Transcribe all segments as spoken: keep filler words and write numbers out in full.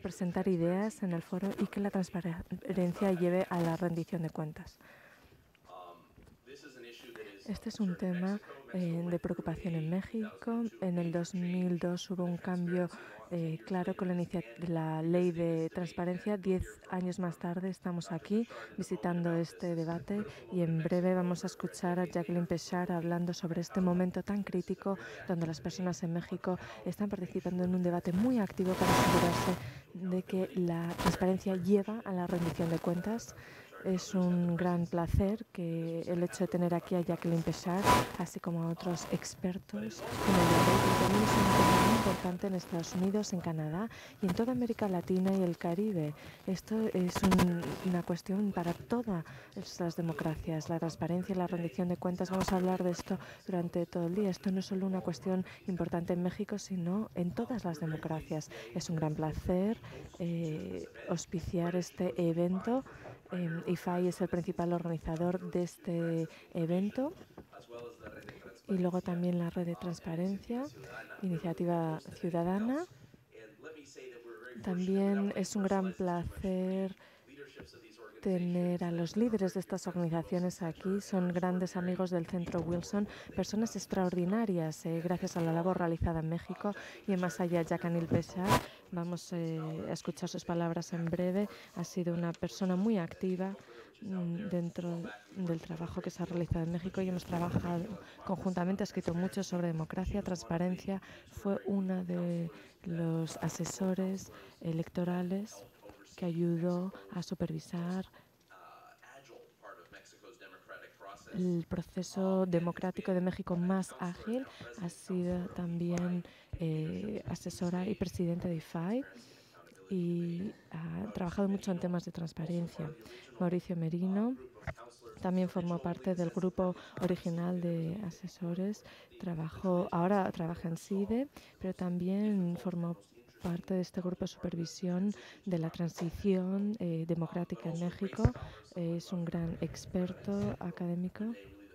presentar ideas en el foro y que la transparencia lleve a la rendición de cuentas. Este es un tema eh, de preocupación en México. En el dos mil dos hubo un cambio eh, claro con la, la ley de transparencia. Diez años más tarde estamos aquí visitando este debate y en breve vamos a escuchar a Jacqueline Pechard hablando sobre este momento tan crítico donde las personas en México están participando en un debate muy activo para asegurarse de que la transparencia lleva a la rendición de cuentas. Es un gran placer que el hecho de tener aquí a Jacqueline Pechard, así como a otros expertos en el debate, y también es un tema muy importante en Estados Unidos, en Canadá y en toda América Latina y el Caribe. Esto es un, una cuestión para todas las democracias, la transparencia y la rendición de cuentas. Vamos a hablar de esto durante todo el día. Esto no es solo una cuestión importante en México, sino en todas las democracias. Es un gran placer eh, auspiciar este evento. Eh, I F A I es el principal organizador de este evento y luego también la Red de Transparencia, Iniciativa Ciudadana. También es un gran placer tener a los líderes de estas organizaciones aquí. Son grandes amigos del Centro Wilson, personas extraordinarias eh, gracias a la labor realizada en México y en más allá. Jacqueline Pechard, vamos eh, a escuchar sus palabras en breve. Ha sido una persona muy activa mm, dentro del trabajo que se ha realizado en México y hemos trabajado conjuntamente, ha escrito mucho sobre democracia, transparencia. Fue una de los asesores electorales que ayudó a supervisar el proceso democrático de México más ágil. Ha sido también eh, asesora y presidenta de I F A I y ha trabajado mucho en temas de transparencia. Mauricio Merino también formó parte del grupo original de asesores. Trabajó, ahora trabaja en S I D E, pero también formó parte de este grupo de supervisión de la transición eh, democrática en México. Eh, es un gran experto académico.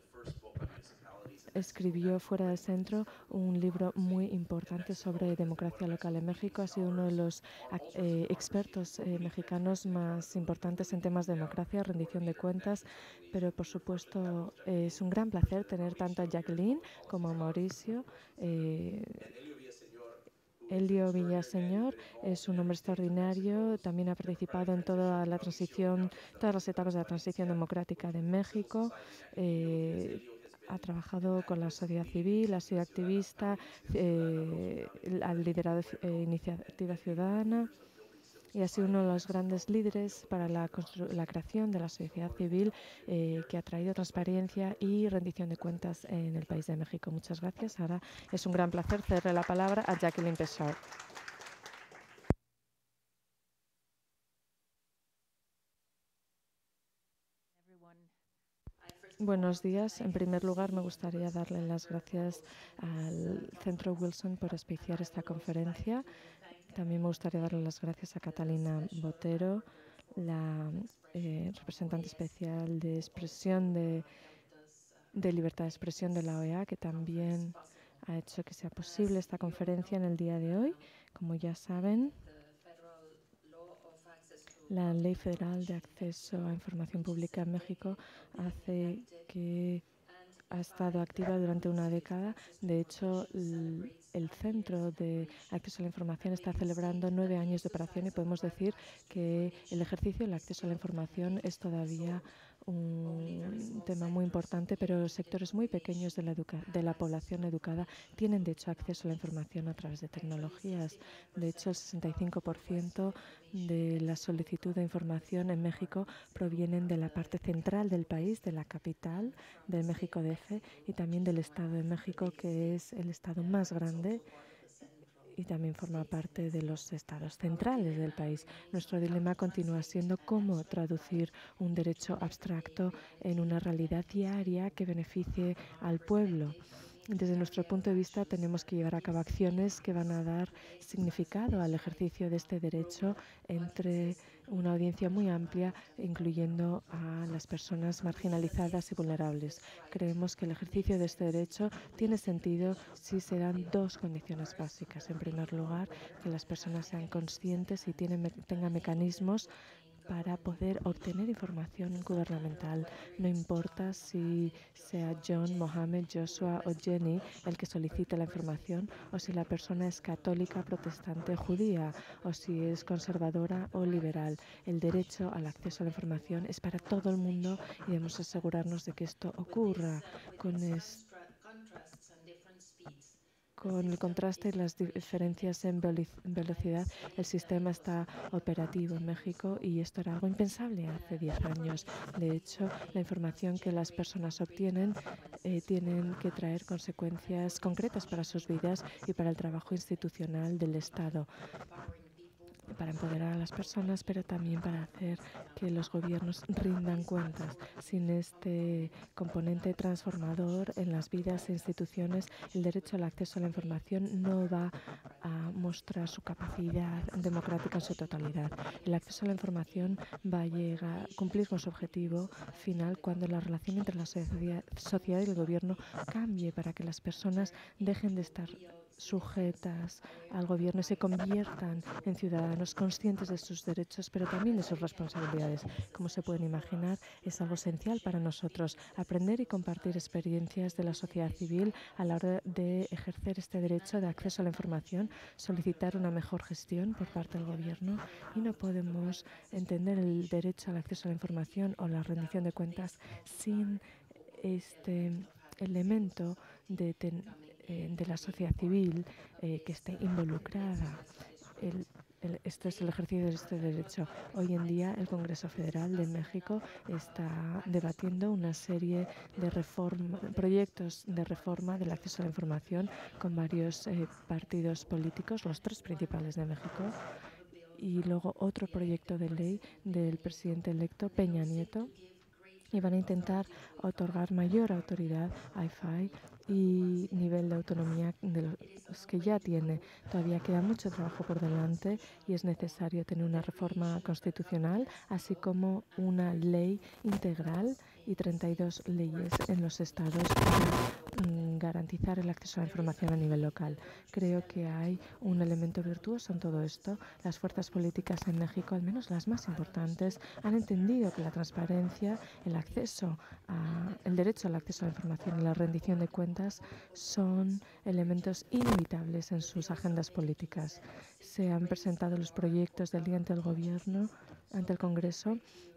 Escribió fuera del centro un libro muy importante sobre democracia local en México. Ha sido uno de los eh, expertos eh, mexicanos más importantes en temas de democracia, rendición de cuentas, pero por supuesto eh, es un gran placer tener tanto a Jacqueline como a Mauricio. Eh, Elio Villaseñor es un hombre extraordinario, también ha participado en toda la transición, todas las etapas de la transición democrática de México. Eh, ha trabajado con la sociedad civil, ha sido activista, eh, ha liderado eh, Iniciativa Ciudadana y ha sido uno de los grandes líderes para la, la creación de la sociedad civil eh, que ha traído transparencia y rendición de cuentas en el país de México. Muchas gracias. Ahora es un gran placer cederle la palabra a Jacqueline Pechard. Buenos días. En primer lugar, me gustaría darle las gracias al Centro Wilson por auspiciar esta conferencia. También me gustaría darle las gracias a Catalina Botero, la eh, representante especial de expresión de, de libertad de expresión de la O E A, que también ha hecho que sea posible esta conferencia en el día de hoy. Como ya saben, la Ley Federal de Acceso a Información Pública en México hace que ha estado activa durante una década. De hecho, el, el Centro de Acceso a la Información está celebrando nueve años de operación y podemos decir que el ejercicio del acceso a la información es todavía un tema muy importante, pero sectores muy pequeños de la, educa de la población educada tienen, de hecho, acceso a la información a través de tecnologías. De hecho, el sesenta y cinco por ciento de la solicitud de información en México provienen de la parte central del país, de la capital, de México D F, y también del Estado de México, que es el estado más grande y también forma parte de los estados centrales del país. Nuestro dilema continúa siendo cómo traducir un derecho abstracto en una realidad diaria que beneficie al pueblo. Desde nuestro punto de vista, tenemos que llevar a cabo acciones que van a dar significado al ejercicio de este derecho entre una audiencia muy amplia, incluyendo a las personas marginalizadas y vulnerables. Creemos que el ejercicio de este derecho tiene sentido si se dan dos condiciones básicas. En primer lugar, que las personas sean conscientes y tienen, tengan mecanismos para poder obtener información gubernamental. No importa si sea John, Mohammed, Joshua o Jenny el que solicite la información, o si la persona es católica, protestante, judía, o si es conservadora o liberal. El derecho al acceso a la información es para todo el mundo y debemos asegurarnos de que esto ocurra con este Con el contraste y las diferencias en velocidad, el sistema está operativo en México y esto era algo impensable hace diez años. De hecho, la información que las personas obtienen eh, tienen que traer consecuencias concretas para sus vidas y para el trabajo institucional del Estado, para empoderar a las personas, pero también para hacer que los gobiernos rindan cuentas. Sin este componente transformador en las vidas e instituciones, el derecho al acceso a la información no va a mostrar su capacidad democrática en su totalidad. El acceso a la información va a llegar a cumplir con su objetivo final cuando la relación entre la sociedad y el gobierno cambie para que las personas dejen de estar sujetas al gobierno y se conviertan en ciudadanos conscientes de sus derechos, pero también de sus responsabilidades. Como se pueden imaginar, es algo esencial para nosotros aprender y compartir experiencias de la sociedad civil a la hora de ejercer este derecho de acceso a la información, solicitar una mejor gestión por parte del gobierno, y no podemos entender el derecho al acceso a la información o la rendición de cuentas sin este elemento de ten, de la sociedad civil eh, que esté involucrada. El, el, este es el ejercicio de este derecho. Hoy en día el Congreso Federal de México está debatiendo una serie de reforma, proyectos de reforma del acceso a la información con varios eh, partidos políticos, los tres principales de México, y luego otro proyecto de ley del presidente electo Peña Nieto, y van a intentar otorgar mayor autoridad a I F A I y nivel de autonomía de los que ya tiene. Todavía queda mucho trabajo por delante y es necesario tener una reforma constitucional, así como una ley integral y treinta y dos leyes en los estados para mm, garantizar el acceso a la información a nivel local. Creo que hay un elemento virtuoso en todo esto. Las fuerzas políticas en México, al menos las más importantes, han entendido que la transparencia, el acceso a, el derecho al acceso a la información y la rendición de cuentas son elementos inevitables en sus agendas políticas. Se han presentado los proyectos del día ante el gobierno, ante el Congreso,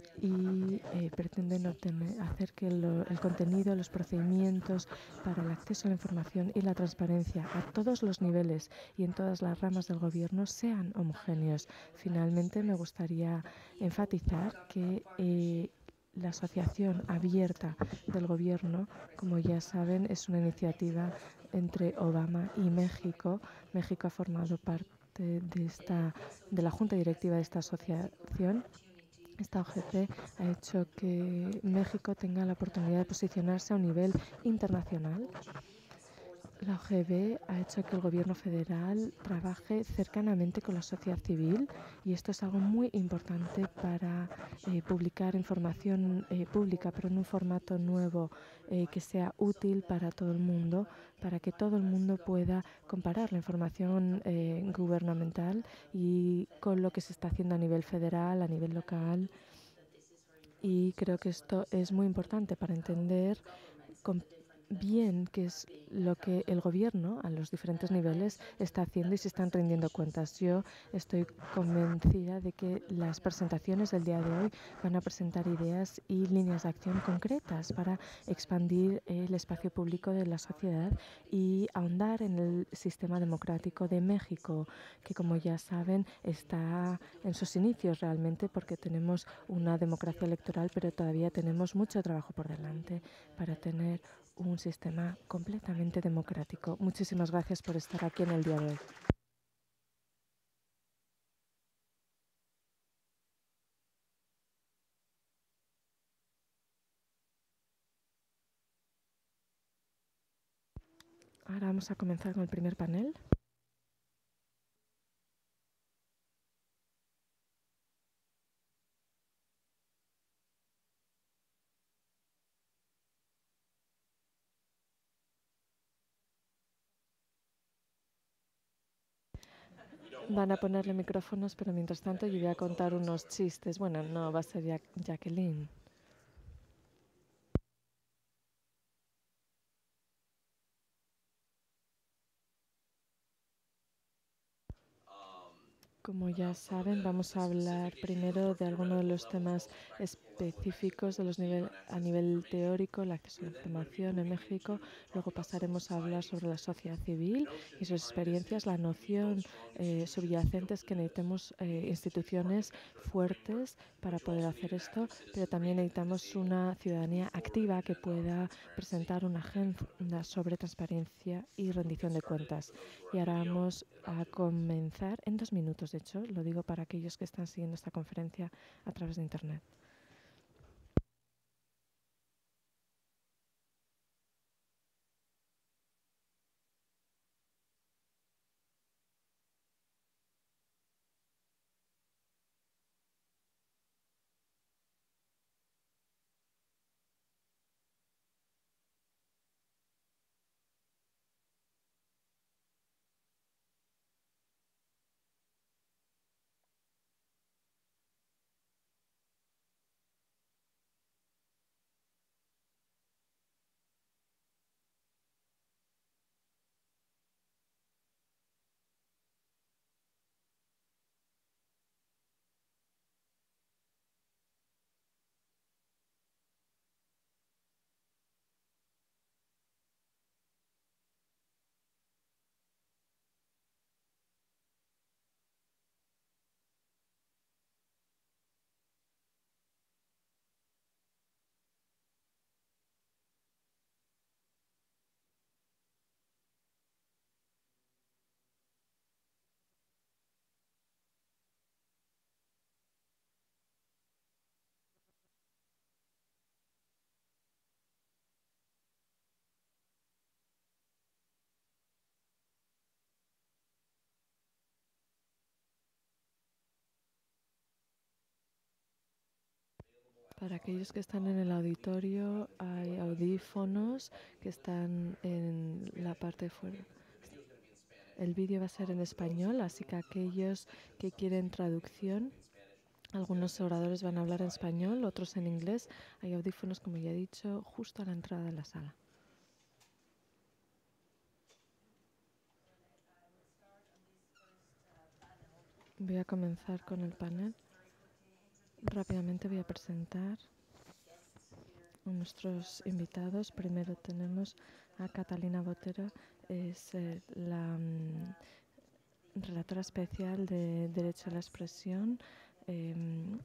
y eh, pretenden obtener, hacer que lo, el contenido, los procedimientos para el acceso a la información y la transparencia a todos los niveles y en todas las ramas del gobierno sean homogéneos. Finalmente, me gustaría enfatizar que eh, la Asociación Abierta del Gobierno, como ya saben, es una iniciativa entre Obama y México. México ha formado parte de, esta, de la junta directiva de esta asociación. Esta O G P ha hecho que México tenga la oportunidad de posicionarse a un nivel internacional. La O G B ha hecho que el gobierno federal trabaje cercanamente con la sociedad civil, y esto es algo muy importante para eh, publicar información eh, pública, pero en un formato nuevo eh, que sea útil para todo el mundo, para que todo el mundo pueda comparar la información eh, gubernamental y con lo que se está haciendo a nivel federal, a nivel local. Y creo que esto es muy importante para entender con bien qué es lo que el gobierno a los diferentes niveles está haciendo y se están rindiendo cuentas. Yo estoy convencida de que las presentaciones del día de hoy van a presentar ideas y líneas de acción concretas para expandir el espacio público de la sociedad y ahondar en el sistema democrático de México, que, como ya saben, está en sus inicios realmente, porque tenemos una democracia electoral, pero todavía tenemos mucho trabajo por delante para tener un sistema completamente democrático. Muchísimas gracias por estar aquí en el día de hoy. Ahora vamos a comenzar con el primer panel. Van a ponerle micrófonos, pero mientras tanto yo voy a contar unos chistes. Bueno, no, va a ser ja Jacqueline. Como ya saben, vamos a hablar primero de algunos de los temas específicos de los nivel, a nivel teórico, el acceso a la información en México. Luego pasaremos a hablar sobre la sociedad civil y sus experiencias. La noción eh, subyacente es que necesitamos eh, instituciones fuertes para poder hacer esto, pero también necesitamos una ciudadanía activa que pueda presentar una agenda sobre transparencia y rendición de cuentas. Y ahora vamos a comenzar en dos minutos. De hecho, lo digo para aquellos que están siguiendo esta conferencia a través de Internet. Para aquellos que están en el auditorio, hay audífonos que están en la parte de fuera. El vídeo va a ser en español, así que aquellos que quieren traducción, algunos oradores van a hablar en español, otros en inglés. Hay audífonos, como ya he dicho, justo a la entrada de la sala. Voy a comenzar con el panel. Rápidamente voy a presentar a nuestros invitados. Primero tenemos a Catalina Botero, es eh, la um, relatora especial de Derecho a la Expresión. Eh,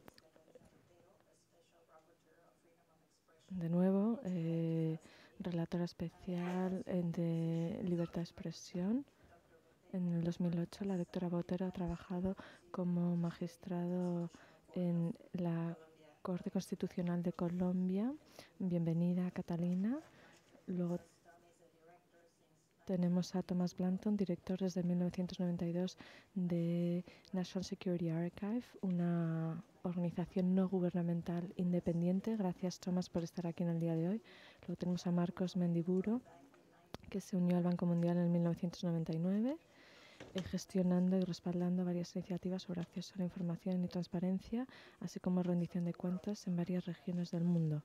de nuevo, eh, relatora especial de Libertad de Expresión. En el dos mil ocho, la doctora Botero ha trabajado como magistrado en la Corte Constitucional de Colombia. Bienvenida, Catalina. Luego tenemos a Thomas Blanton, director desde mil novecientos noventa y dos de National Security Archive, una organización no gubernamental independiente. Gracias, Thomas, por estar aquí en el día de hoy. Luego tenemos a Marcos Mendiburo, que se unió al Banco Mundial en mil novecientos noventa y nueve, eh, gestionando y respaldando varias iniciativas sobre acceso a la información y transparencia, así como rendición de cuentas en varias regiones del mundo.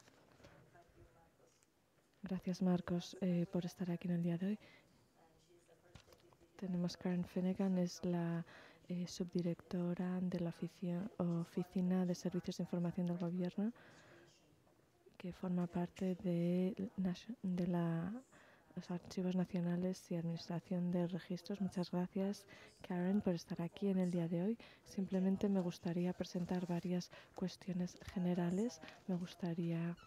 Gracias, Marcos, eh, por estar aquí en el día de hoy. Tenemos Karen Finnegan, es la eh, subdirectora de la oficia, Oficina de Servicios de Información del Gobierno, que forma parte de, de la, los Archivos Nacionales y Administración de Registros. Muchas gracias, Karen, por estar aquí en el día de hoy. Simplemente me gustaría presentar varias cuestiones generales. Me gustaría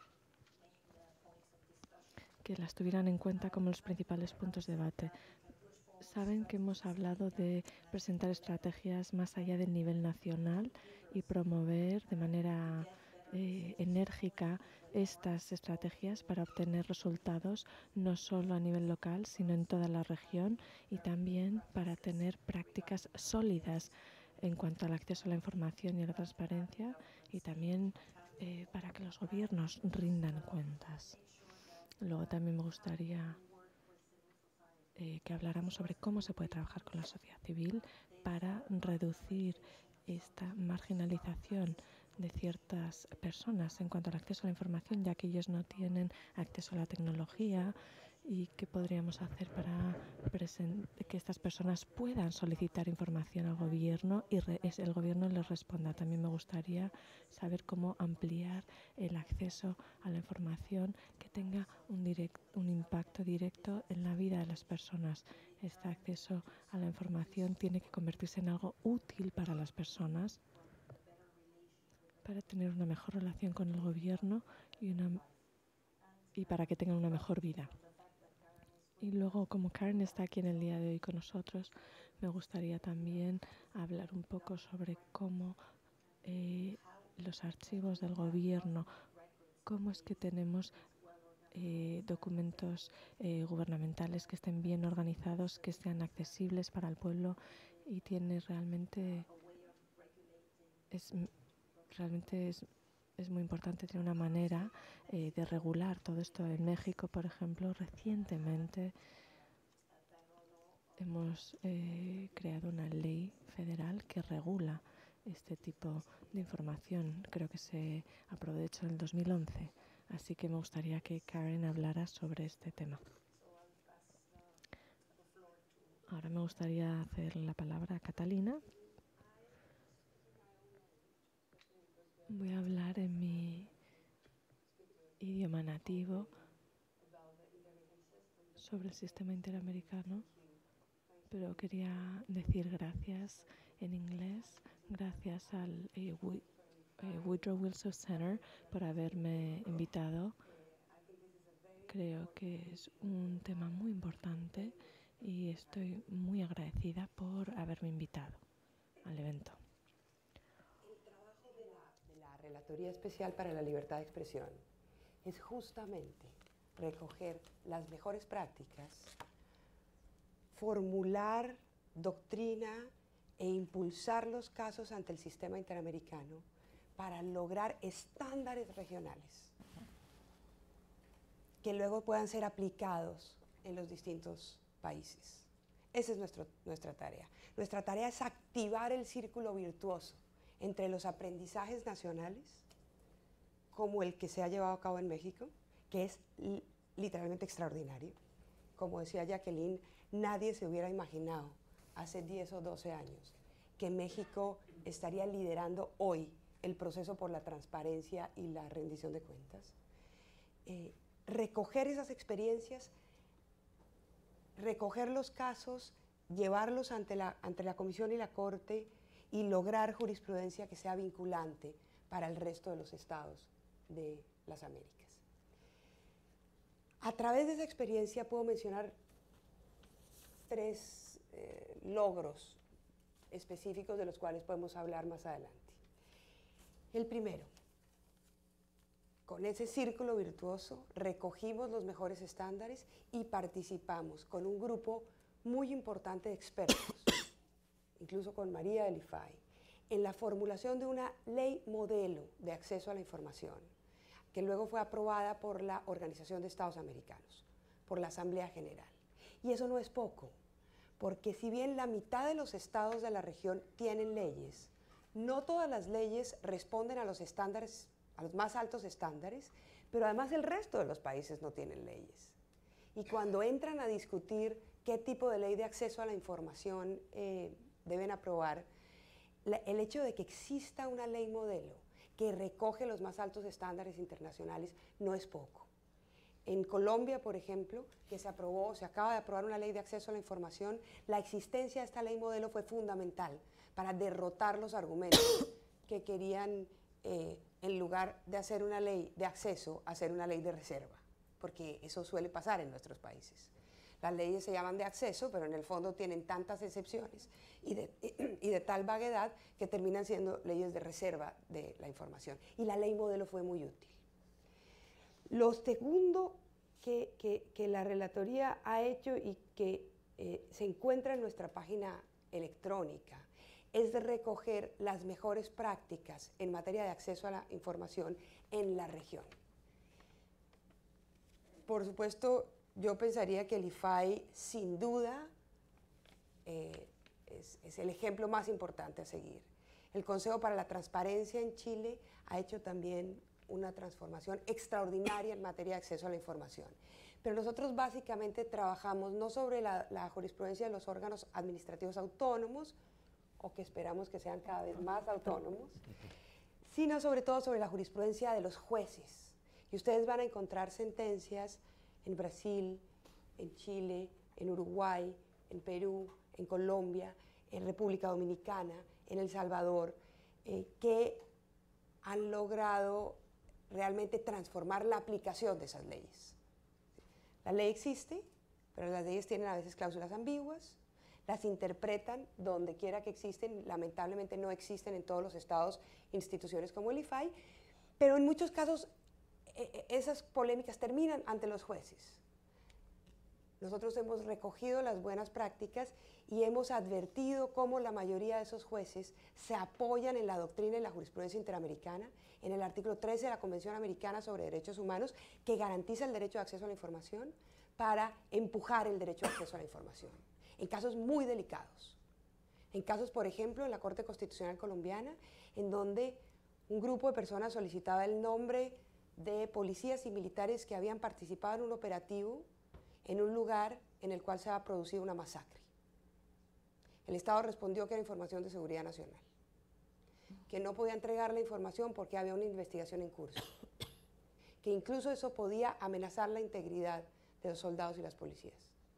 que las tuvieran en cuenta como los principales puntos de debate. Saben que hemos hablado de presentar estrategias más allá del nivel nacional y promover de manera eh, enérgica estas estrategias para obtener resultados no solo a nivel local, sino en toda la región, y también para tener prácticas sólidas en cuanto al acceso a la información y a la transparencia, y también eh, para que los gobiernos rindan cuentas. Luego también me gustaría eh, que habláramos sobre cómo se puede trabajar con la sociedad civil para reducir esta marginalización de ciertas personas en cuanto al acceso a la información, ya que ellos no tienen acceso a la tecnología, y qué podríamos hacer para que estas personas puedan solicitar información al gobierno y re el gobierno les responda. También me gustaría saber cómo ampliar el acceso a la información que tenga un, direct, un impacto directo en la vida de las personas. Este acceso a la información tiene que convertirse en algo útil para las personas, para tener una mejor relación con el gobierno y, una, y para que tengan una mejor vida. Y luego, como Karen está aquí en el día de hoy con nosotros, me gustaría también hablar un poco sobre cómo eh, los archivos del gobierno, cómo es que tenemos eh, documentos eh, gubernamentales que estén bien organizados, que sean accesibles para el pueblo, y tiene realmente, es, realmente es, es muy importante tener una manera eh, de regular todo esto. En México, por ejemplo, recientemente hemos eh, creado una ley federal que regula este tipo de información. Creo que se aprobó, de hecho, en el dos mil once. Así que me gustaría que Karen hablara sobre este tema. Ahora me gustaría hacer la palabra a Catalina. Voy a hablar en mi idioma nativo sobre el sistema interamericano, pero quería decir gracias en inglés, gracias al eh, eh, Woodrow Wilson Center por haberme invitado. Creo que es un tema muy importante y estoy muy agradecida por haberme invitado al evento. El trabajo de la, de la Relatoría Especial para la Libertad de Expresión es justamente recoger las mejores prácticas, formular doctrina e impulsar los casos ante el sistema interamericano para lograr estándares regionales que luego puedan ser aplicados en los distintos países. Esa es nuestro, nuestra tarea. Nuestra tarea es activar el círculo virtuoso entre los aprendizajes nacionales, como el que se ha llevado a cabo en México, que es literalmente extraordinario. Como decía Jacqueline, nadie se hubiera imaginado hace diez o doce años que México estaría liderando hoy el proceso por la transparencia y la rendición de cuentas. Eh, recoger esas experiencias, recoger los casos, llevarlos ante la, ante la Comisión y la Corte y lograr jurisprudencia que sea vinculante para el resto de los estados de las Américas. A través de esa experiencia puedo mencionar tres eh, logros específicos de los cuales podemos hablar más adelante. El primero, con ese círculo virtuoso recogimos los mejores estándares y participamos con un grupo muy importante de expertos, incluso con María del I F A I, en la formulación de una ley modelo de acceso a la información, que luego fue aprobada por la Organización de Estados Americanos, por la Asamblea General. Y eso no es poco, porque si bien la mitad de los estados de la región tienen leyes, no todas las leyes responden a los estándares, a los más altos estándares, pero además el resto de los países no tienen leyes. Y cuando entran a discutir qué tipo de ley de acceso a la información eh, deben aprobar, la, el hecho de que exista una ley modelo que recoge los más altos estándares internacionales no es poco. En Colombia, por ejemplo, que se aprobó, se acaba de aprobar una ley de acceso a la información, la existencia de esta ley modelo fue fundamental para derrotar los argumentos que querían, eh, en lugar de hacer una ley de acceso, hacer una ley de reserva, porque eso suele pasar en nuestros países. Las leyes se llaman de acceso, pero en el fondo tienen tantas excepciones y de, y de tal vaguedad que terminan siendo leyes de reserva de la información. Y la ley modelo fue muy útil. Lo segundo que, que, que la relatoría ha hecho y que eh, se encuentra en nuestra página electrónica es de recoger las mejores prácticas en materia de acceso a la información en la región. Por supuesto, yo pensaría que el I F A I, sin duda, eh, es, es el ejemplo más importante a seguir. El Consejo para la Transparencia en Chile ha hecho también una transformación extraordinaria en materia de acceso a la información. Pero nosotros básicamente trabajamos no sobre la, la jurisprudencia de los órganos administrativos autónomos, o que esperamos que sean cada vez más autónomos, sino sobre todo sobre la jurisprudencia de los jueces. Y ustedes van a encontrar sentencias en Brasil, en Chile, en Uruguay, en Perú, en Colombia, en República Dominicana, en El Salvador, eh, que han logrado realmente transformar la aplicación de esas leyes. La ley existe, pero las leyes tienen a veces cláusulas ambiguas, las interpretan donde quiera que existen, lamentablemente no existen en todos los estados instituciones como el I F A I, pero en muchos casos eh, esas polémicas terminan ante los jueces. Nosotros hemos recogido las buenas prácticas y hemos advertido cómo la mayoría de esos jueces se apoyan en la doctrina y la jurisprudencia interamericana, en el artículo trece de la Convención Americana sobre Derechos Humanos, que garantiza el derecho de acceso a la información, para empujar el derecho de acceso a la información, en casos muy delicados. En casos, por ejemplo, en la Corte Constitucional Colombiana, en donde un grupo de personas solicitaba el nombre de policías y militares que habían participado en un operativo en un lugar en el cual se había producido una masacre. El Estado respondió que era información de seguridad nacional, que no podía entregar la información porque había una investigación en curso, que incluso eso podía amenazar la integridad de los soldados y las policías.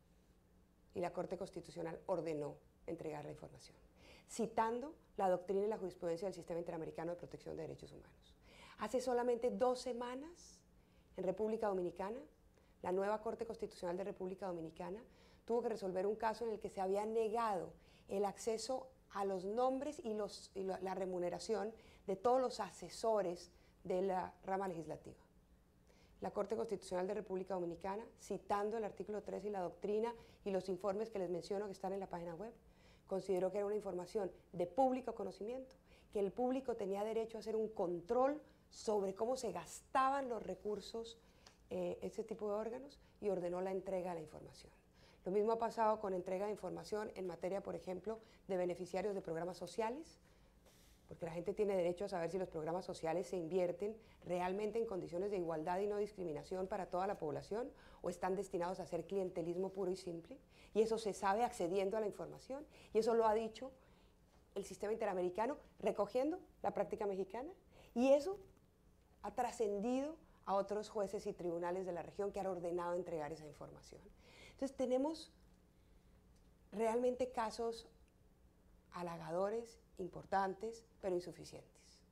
Y la Corte Constitucional ordenó entregar la información, citando la doctrina y la jurisprudencia del Sistema Interamericano de Protección de Derechos Humanos. Hace solamente dos semanas, en República Dominicana, la nueva Corte Constitucional de República Dominicana tuvo que resolver un caso en el que se había negado el acceso a los nombres y, los, y la remuneración de todos los asesores de la rama legislativa. La Corte Constitucional de República Dominicana, citando el artículo trece y la doctrina y los informes que les menciono que están en la página web, consideró que era una información de público conocimiento, que el público tenía derecho a hacer un control sobre cómo se gastaban los recursos, eh, ese tipo de órganos, y ordenó la entrega de la información. Lo mismo ha pasado con entrega de información en materia, por ejemplo, de beneficiarios de programas sociales, porque la gente tiene derecho a saber si los programas sociales se invierten realmente en condiciones de igualdad y no discriminación para toda la población, o están destinados a ser clientelismo puro y simple, y eso se sabe accediendo a la información, y eso lo ha dicho el sistema interamericano recogiendo la práctica mexicana, y eso ha trascendido a otros jueces y tribunales de la región que han ordenado entregar esa información. Entonces tenemos realmente casos halagadores, importantes, pero insuficientes.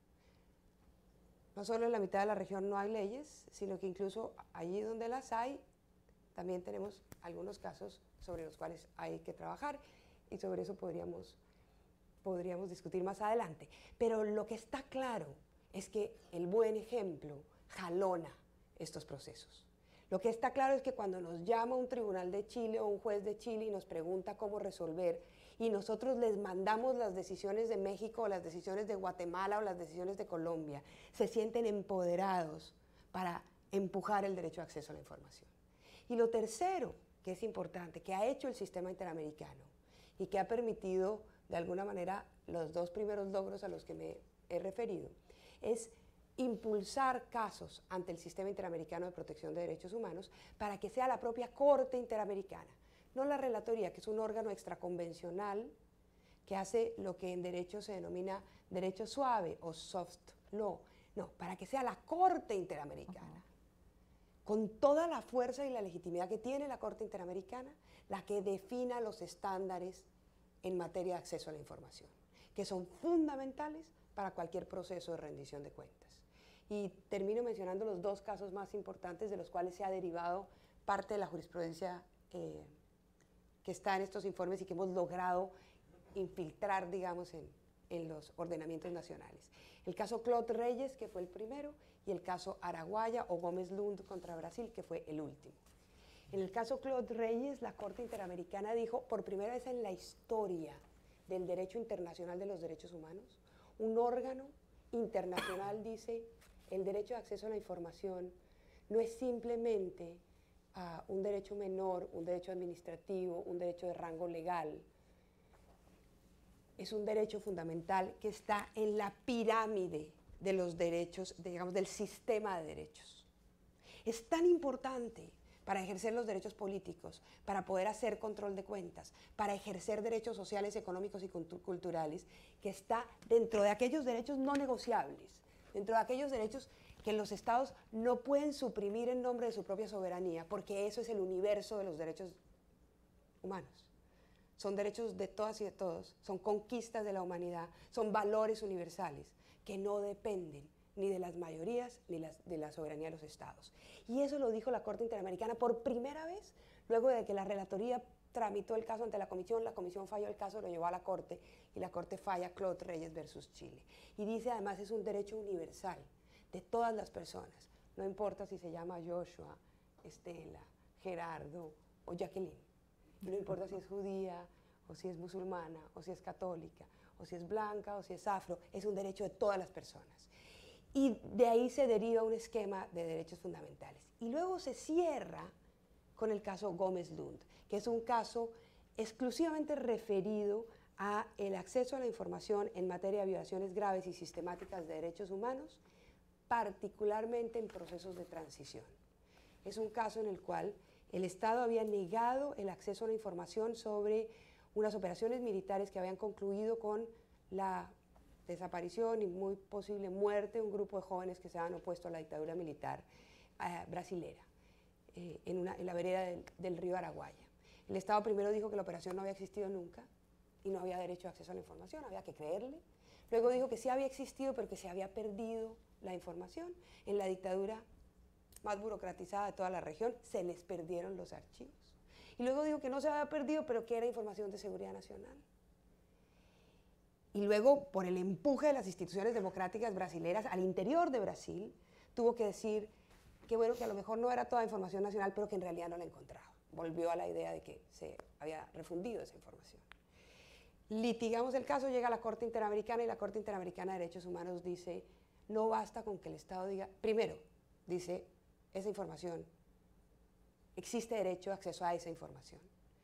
No solo en la mitad de la región no hay leyes, sino que incluso allí donde las hay, también tenemos algunos casos sobre los cuales hay que trabajar, y sobre eso podríamos, podríamos discutir más adelante. Pero lo que está claro es que el buen ejemplo jalona estos procesos. Lo que está claro es que cuando nos llama un tribunal de Chile o un juez de Chile y nos pregunta cómo resolver, y nosotros les mandamos las decisiones de México o las decisiones de Guatemala o las decisiones de Colombia, se sienten empoderados para empujar el derecho de acceso a la información. Y lo tercero, que es importante, que ha hecho el sistema interamericano y que ha permitido, de alguna manera, los dos primeros logros a los que me he referido, es impulsar casos ante el Sistema Interamericano de Protección de Derechos Humanos para que sea la propia Corte Interamericana, no la Relatoría, que es un órgano extraconvencional que hace lo que en derecho se denomina derecho suave o soft law. No, para que sea la Corte Interamericana, uh-huh, con toda la fuerza y la legitimidad que tiene la Corte Interamericana, la que defina los estándares en materia de acceso a la información, que son fundamentales para cualquier proceso de rendición de cuentas. Y termino mencionando los dos casos más importantes de los cuales se ha derivado parte de la jurisprudencia eh, que está en estos informes y que hemos logrado infiltrar, digamos, en, en los ordenamientos nacionales. El caso Claude Reyes, que fue el primero, y el caso Araguaya o Gómez Lund contra Brasil, que fue el último. En el caso Claude Reyes, la Corte Interamericana dijo, por primera vez en la historia del derecho internacional de los derechos humanos, un órgano internacional dice, el derecho de acceso a la información no es simplemente uh, un derecho menor, un derecho administrativo, un derecho de rango legal. Es un derecho fundamental que está en la pirámide de los derechos, digamos, del sistema de derechos. Es tan importante para ejercer los derechos políticos, para poder hacer control de cuentas, para ejercer derechos sociales, económicos y culturales, que está dentro de aquellos derechos no negociables, dentro de aquellos derechos que los estados no pueden suprimir en nombre de su propia soberanía, porque eso es el universo de los derechos humanos. Son derechos de todas y de todos, son conquistas de la humanidad, son valores universales que no dependen ni de las mayorías ni las, de la soberanía de los estados. Y eso lo dijo la Corte Interamericana por primera vez, luego de que la relatoría tramitó el caso ante la comisión, la comisión falló el caso, lo llevó a la Corte, y la Corte falla Claude Reyes versus Chile. Y dice además es un derecho universal de todas las personas, no importa si se llama Joshua, Estela, Gerardo o Jacqueline, no importa si es judía o si es musulmana o si es católica o si es blanca o si es afro, es un derecho de todas las personas. Y de ahí se deriva un esquema de derechos fundamentales. Y luego se cierra con el caso Gómez Lund, que es un caso exclusivamente referido a el acceso a la información en materia de violaciones graves y sistemáticas de derechos humanos, particularmente en procesos de transición. Es un caso en el cual el Estado había negado el acceso a la información sobre unas operaciones militares que habían concluido con la desaparición y muy posible muerte de un grupo de jóvenes que se habían opuesto a la dictadura militar eh, brasilera eh, en, una, en la vereda del, del río Araguaya. El Estado primero dijo que la operación no había existido nunca y no había derecho de acceso a la información, había que creerle. Luego dijo que sí había existido, pero que se había perdido la información. En la dictadura más burocratizada de toda la región se les perdieron los archivos. Y luego dijo que no se había perdido, pero que era información de seguridad nacional. Y luego, por el empuje de las instituciones democráticas brasileras al interior de Brasil, tuvo que decir que bueno, que a lo mejor no era toda información nacional, pero que en realidad no la encontraba. Volvió a la idea de que se había refundido esa información. Litigamos el caso, llega a la Corte Interamericana y la Corte Interamericana de Derechos Humanos dice, no basta con que el Estado diga, primero, dice, esa información, existe derecho de acceso a esa información.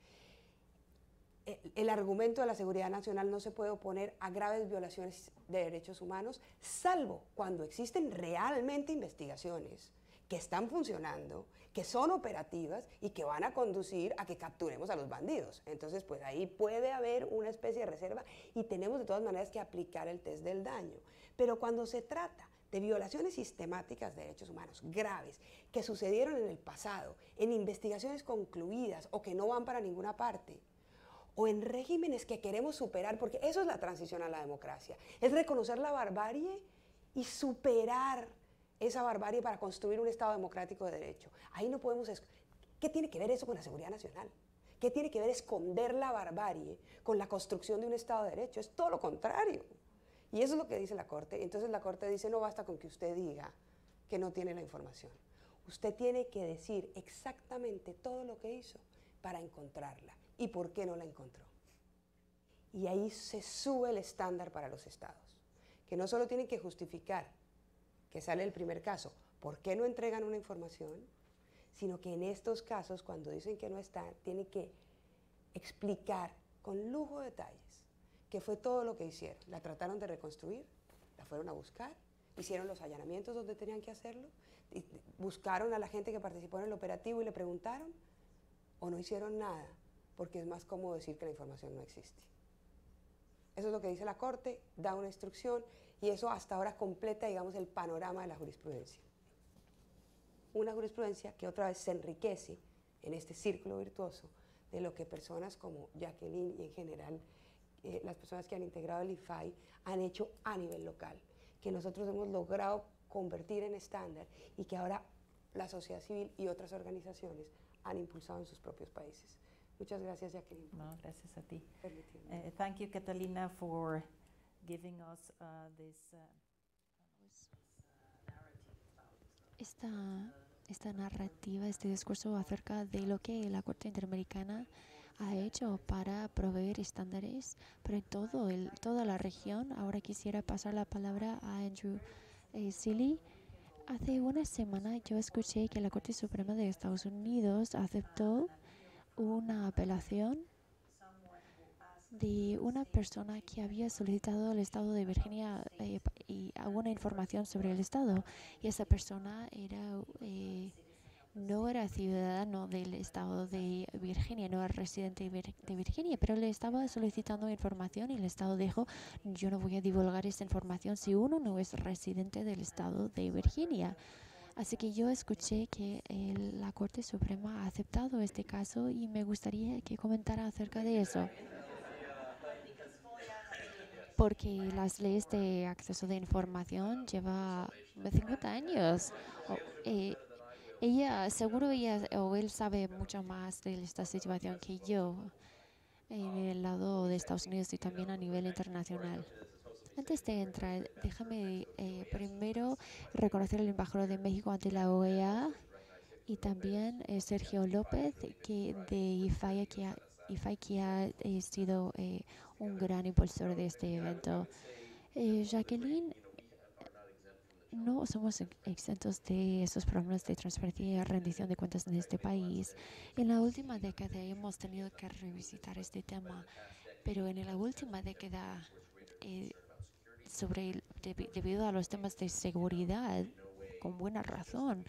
El, el argumento de la seguridad nacional no se puede oponer a graves violaciones de derechos humanos, salvo cuando existen realmente investigaciones que están funcionando, que son operativas y que van a conducir a que capturemos a los bandidos. Entonces, pues ahí puede haber una especie de reserva y tenemos de todas maneras que aplicar el test del daño. Pero cuando se trata de violaciones sistemáticas de derechos humanos graves que sucedieron en el pasado, en investigaciones concluidas o que no van para ninguna parte, o en regímenes que queremos superar, porque eso es la transición a la democracia, es reconocer la barbarie y superar esa barbarie para construir un Estado democrático de derecho. Ahí no podemos... ¿Qué tiene que ver eso con la seguridad nacional? ¿Qué tiene que ver esconder la barbarie con la construcción de un Estado de derecho? Es todo lo contrario. Y eso es lo que dice la Corte. Entonces la Corte dice, no basta con que usted diga que no tiene la información. Usted tiene que decir exactamente todo lo que hizo para encontrarla y por qué no la encontró. Y ahí se sube el estándar para los estados, que no solo tienen que justificar, que sale el primer caso, por qué no entregan una información, sino que en estos casos, cuando dicen que no está, tienen que explicar con lujo de detalles qué fue todo lo que hicieron. La trataron de reconstruir, la fueron a buscar, hicieron los allanamientos donde tenían que hacerlo, buscaron a la gente que participó en el operativo y le preguntaron, o no hicieron nada, porque es más cómodo decir que la información no existe. Eso es lo que dice la Corte, da una instrucción y eso hasta ahora completa, digamos, el panorama de la jurisprudencia. Una jurisprudencia que otra vez se enriquece en este círculo virtuoso de lo que personas como Jacqueline y en general eh, las personas que han integrado el I F A I han hecho a nivel local, que nosotros hemos logrado convertir en estándar y que ahora la sociedad civil y otras organizaciones han impulsado en sus propios países. Muchas gracias, Jacqueline. No, gracias a ti. Permitiéndome. Uh, thank you, Catalina, for giving us uh, this. Uh, Esta, esta narrativa, este discurso acerca de lo que la Corte Interamericana ha hecho para proveer estándares para todo el, toda la región. Ahora quisiera pasar la palabra a Andrew eh, Seeley. Hace una semana yo escuché que la Corte Suprema de Estados Unidos aceptó una apelación de una persona que había solicitado al Estado de Virginia eh, y alguna información sobre el Estado. Y esa persona era eh, no era ciudadano del Estado de Virginia, no era residente de Virginia, pero le estaba solicitando información y el Estado dijo, yo no voy a divulgar esa información si uno no es residente del Estado de Virginia. Así que yo escuché que el, la Corte Suprema ha aceptado este caso y me gustaría que comentara acerca de eso. Porque las leyes de acceso de información llevan cincuenta años. O, eh, ella, seguro ella o él sabe mucho más de esta situación que yo en el lado de Estados Unidos y también a nivel internacional. Antes de entrar, déjame eh, primero reconocer al embajador de México ante la O E A y también eh, Sergio López que de I F A I, que ha, I F A I, que ha eh, sido eh, un gran impulsor de este evento. Eh, Jacqueline, no somos exentos de esos problemas de transparencia y rendición de cuentas en este país. En la última década hemos tenido que revisitar este tema, pero en la última década, eh, sobre el, de, debido a los temas de seguridad, con buena razón,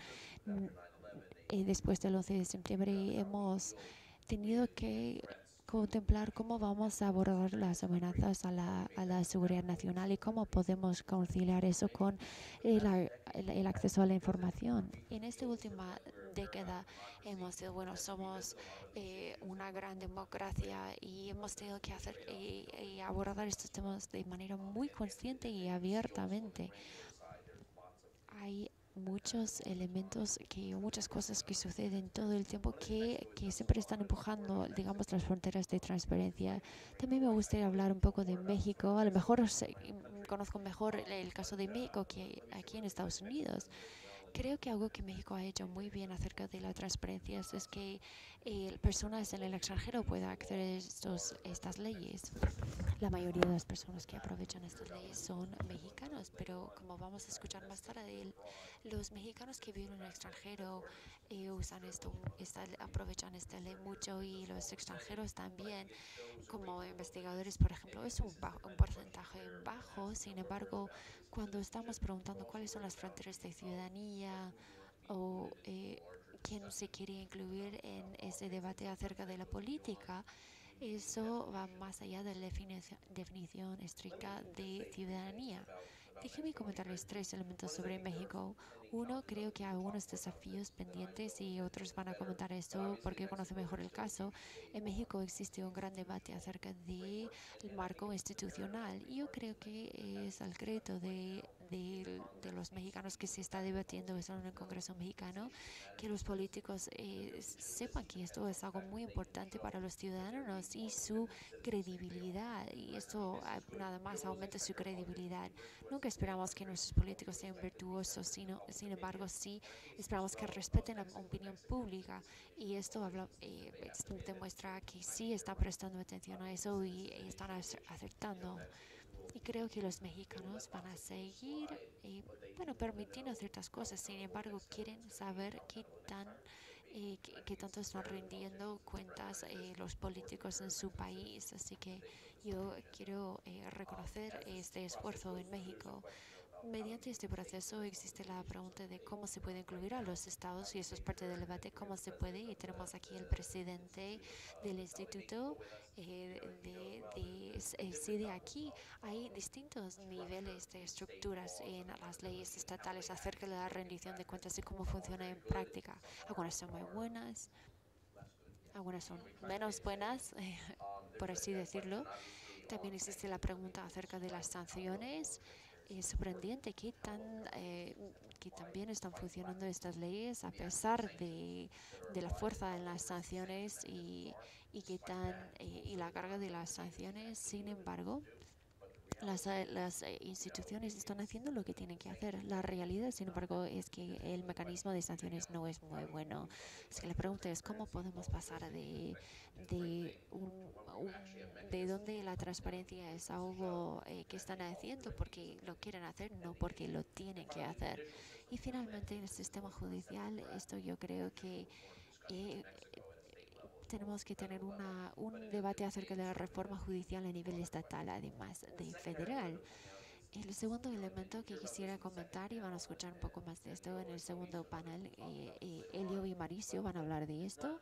eh, después del once de septiembre hemos tenido que contemplar cómo vamos a abordar las amenazas a la, a la seguridad nacional y cómo podemos conciliar eso con el, el, el acceso a la información. En esta última década hemos sido, bueno, somos eh, una gran democracia y hemos tenido que hacer y, y abordar estos temas de manera muy consciente y abiertamente. Hay muchos elementos, que muchas cosas que suceden todo el tiempo que, que siempre están empujando, digamos, las fronteras de transparencia. También me gustaría hablar un poco de México. A lo mejor sé, conozco mejor el caso de México que aquí en Estados Unidos. Creo que algo que México ha hecho muy bien acerca de la transparencia es que eh, personas en el extranjero puedan acceder a estos, estas leyes. La mayoría de las personas que aprovechan estas leyes son mexicanos, pero como vamos a escuchar más tarde, los mexicanos que viven en el extranjero eh, usan esto, esta, aprovechan esta ley mucho y los extranjeros también, como investigadores, por ejemplo, es un, bajo, un porcentaje bajo. Sin embargo, cuando estamos preguntando cuáles son las fronteras de ciudadanía o eh, quién se quiere incluir en ese debate acerca de la política, eso va más allá de la definición, definición estricta de ciudadanía. Déjenme comentarles tres elementos sobre México. Uno, creo que hay algunos desafíos pendientes y otros van a comentar esto porque conocen mejor el caso. En México existe un gran debate acerca del marco institucional y yo creo que es al crédito de, de, de los mexicanos que se está debatiendo eso en el Congreso mexicano, que los políticos eh, sepan que esto es algo muy importante para los ciudadanos y su credibilidad, y esto nada más aumenta su credibilidad. Nunca esperamos que nuestros políticos sean virtuosos, sino, sin embargo, sí esperamos que respeten la opinión pública y esto habla, eh, demuestra que sí están prestando atención a eso y, y están acertando. Y creo que los mexicanos van a seguir, eh, bueno, permitiendo ciertas cosas, sin embargo, quieren saber qué tan eh, qué, qué tanto están rindiendo cuentas eh, los políticos en su país. Así que yo quiero eh, reconocer este esfuerzo en México. Mediante este proceso existe la pregunta de cómo se puede incluir a los estados, y eso es parte del debate, cómo se puede, y tenemos aquí el presidente del instituto eh, de, de eh, sí, de aquí hay distintos niveles de estructuras en las leyes estatales acerca de la rendición de cuentas y cómo funciona en práctica. Algunas son muy buenas, algunas son menos buenas, eh, por así decirlo. También existe la pregunta acerca de las sanciones. es sorprendente que, tan, eh, que también están funcionando estas leyes a pesar de, de la fuerza en las sanciones y, y, que tan, eh, y la carga de las sanciones. Sin embargo, las, eh, las eh, instituciones están haciendo lo que tienen que hacer. La realidad, sin embargo, es que el mecanismo de sanciones no es muy bueno. Es que la pregunta es cómo podemos pasar de, de, un, un, de donde la transparencia es algo eh, que están haciendo porque lo quieren hacer, no porque lo tienen que hacer. Y finalmente, en el sistema judicial, esto yo creo que eh, tenemos que tener una, un debate acerca de la reforma judicial a nivel estatal, además de federal. El segundo elemento que quisiera comentar, y van a escuchar un poco más de esto en el segundo panel, eh, eh, Elio y Mauricio van a hablar de esto.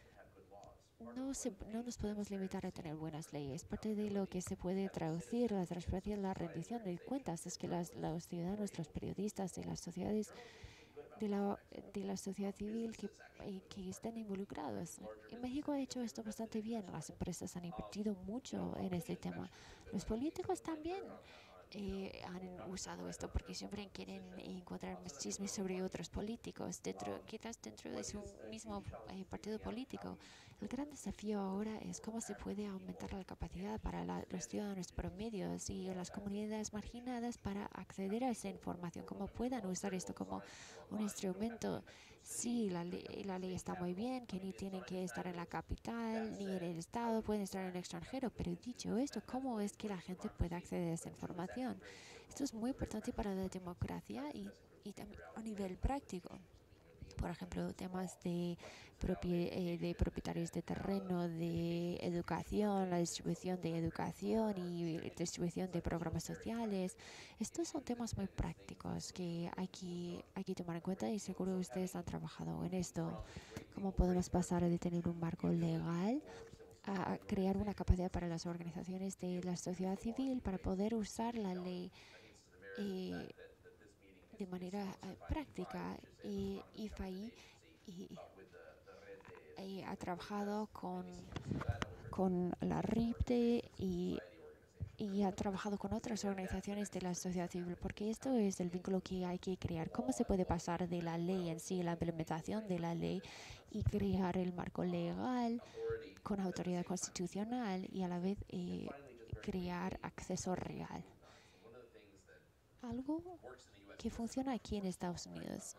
No, se, no nos podemos limitar a tener buenas leyes. Parte de lo que se puede traducir la transparencia, la rendición de cuentas, es que las, los ciudadanos, los periodistas de las sociedades de la, de la sociedad civil que, eh, que estén involucrados. En México ha hecho esto bastante bien. Las empresas han invertido mucho en este tema. Los políticos también eh, han usado esto porque siempre quieren encontrar más chismes sobre otros políticos, dentro, quizás dentro de su mismo eh, partido político. El gran desafío ahora es cómo se puede aumentar la capacidad para la, los ciudadanos promedios y las comunidades marginadas para acceder a esa información, cómo puedan usar esto como un instrumento. Sí, la ley, la ley está muy bien, que ni tienen que estar en la capital, ni en el estado, pueden estar en el extranjero, pero dicho esto, ¿cómo es que la gente puede acceder a esa información? Esto es muy importante para la democracia y, y también a nivel práctico. Por ejemplo, temas de, propie, eh, de propietarios de terreno, de educación, la distribución de educación y distribución de programas sociales. Estos son temas muy prácticos que hay que, hay que tomar en cuenta y seguro ustedes han trabajado en esto. ¿Cómo podemos pasar de tener un marco legal a crear una capacidad para las organizaciones de la sociedad civil para poder usar la ley eh, de manera eh, práctica? Y I F A I y, y ha trabajado con, con la RIPTE y, y ha trabajado con otras organizaciones de la sociedad civil, porque esto es el vínculo que hay que crear. ¿Cómo se puede pasar de la ley en sí, la implementación de la ley, y crear el marco legal con autoridad constitucional y a la vez eh, crear acceso real? Algo que funciona aquí en Estados Unidos.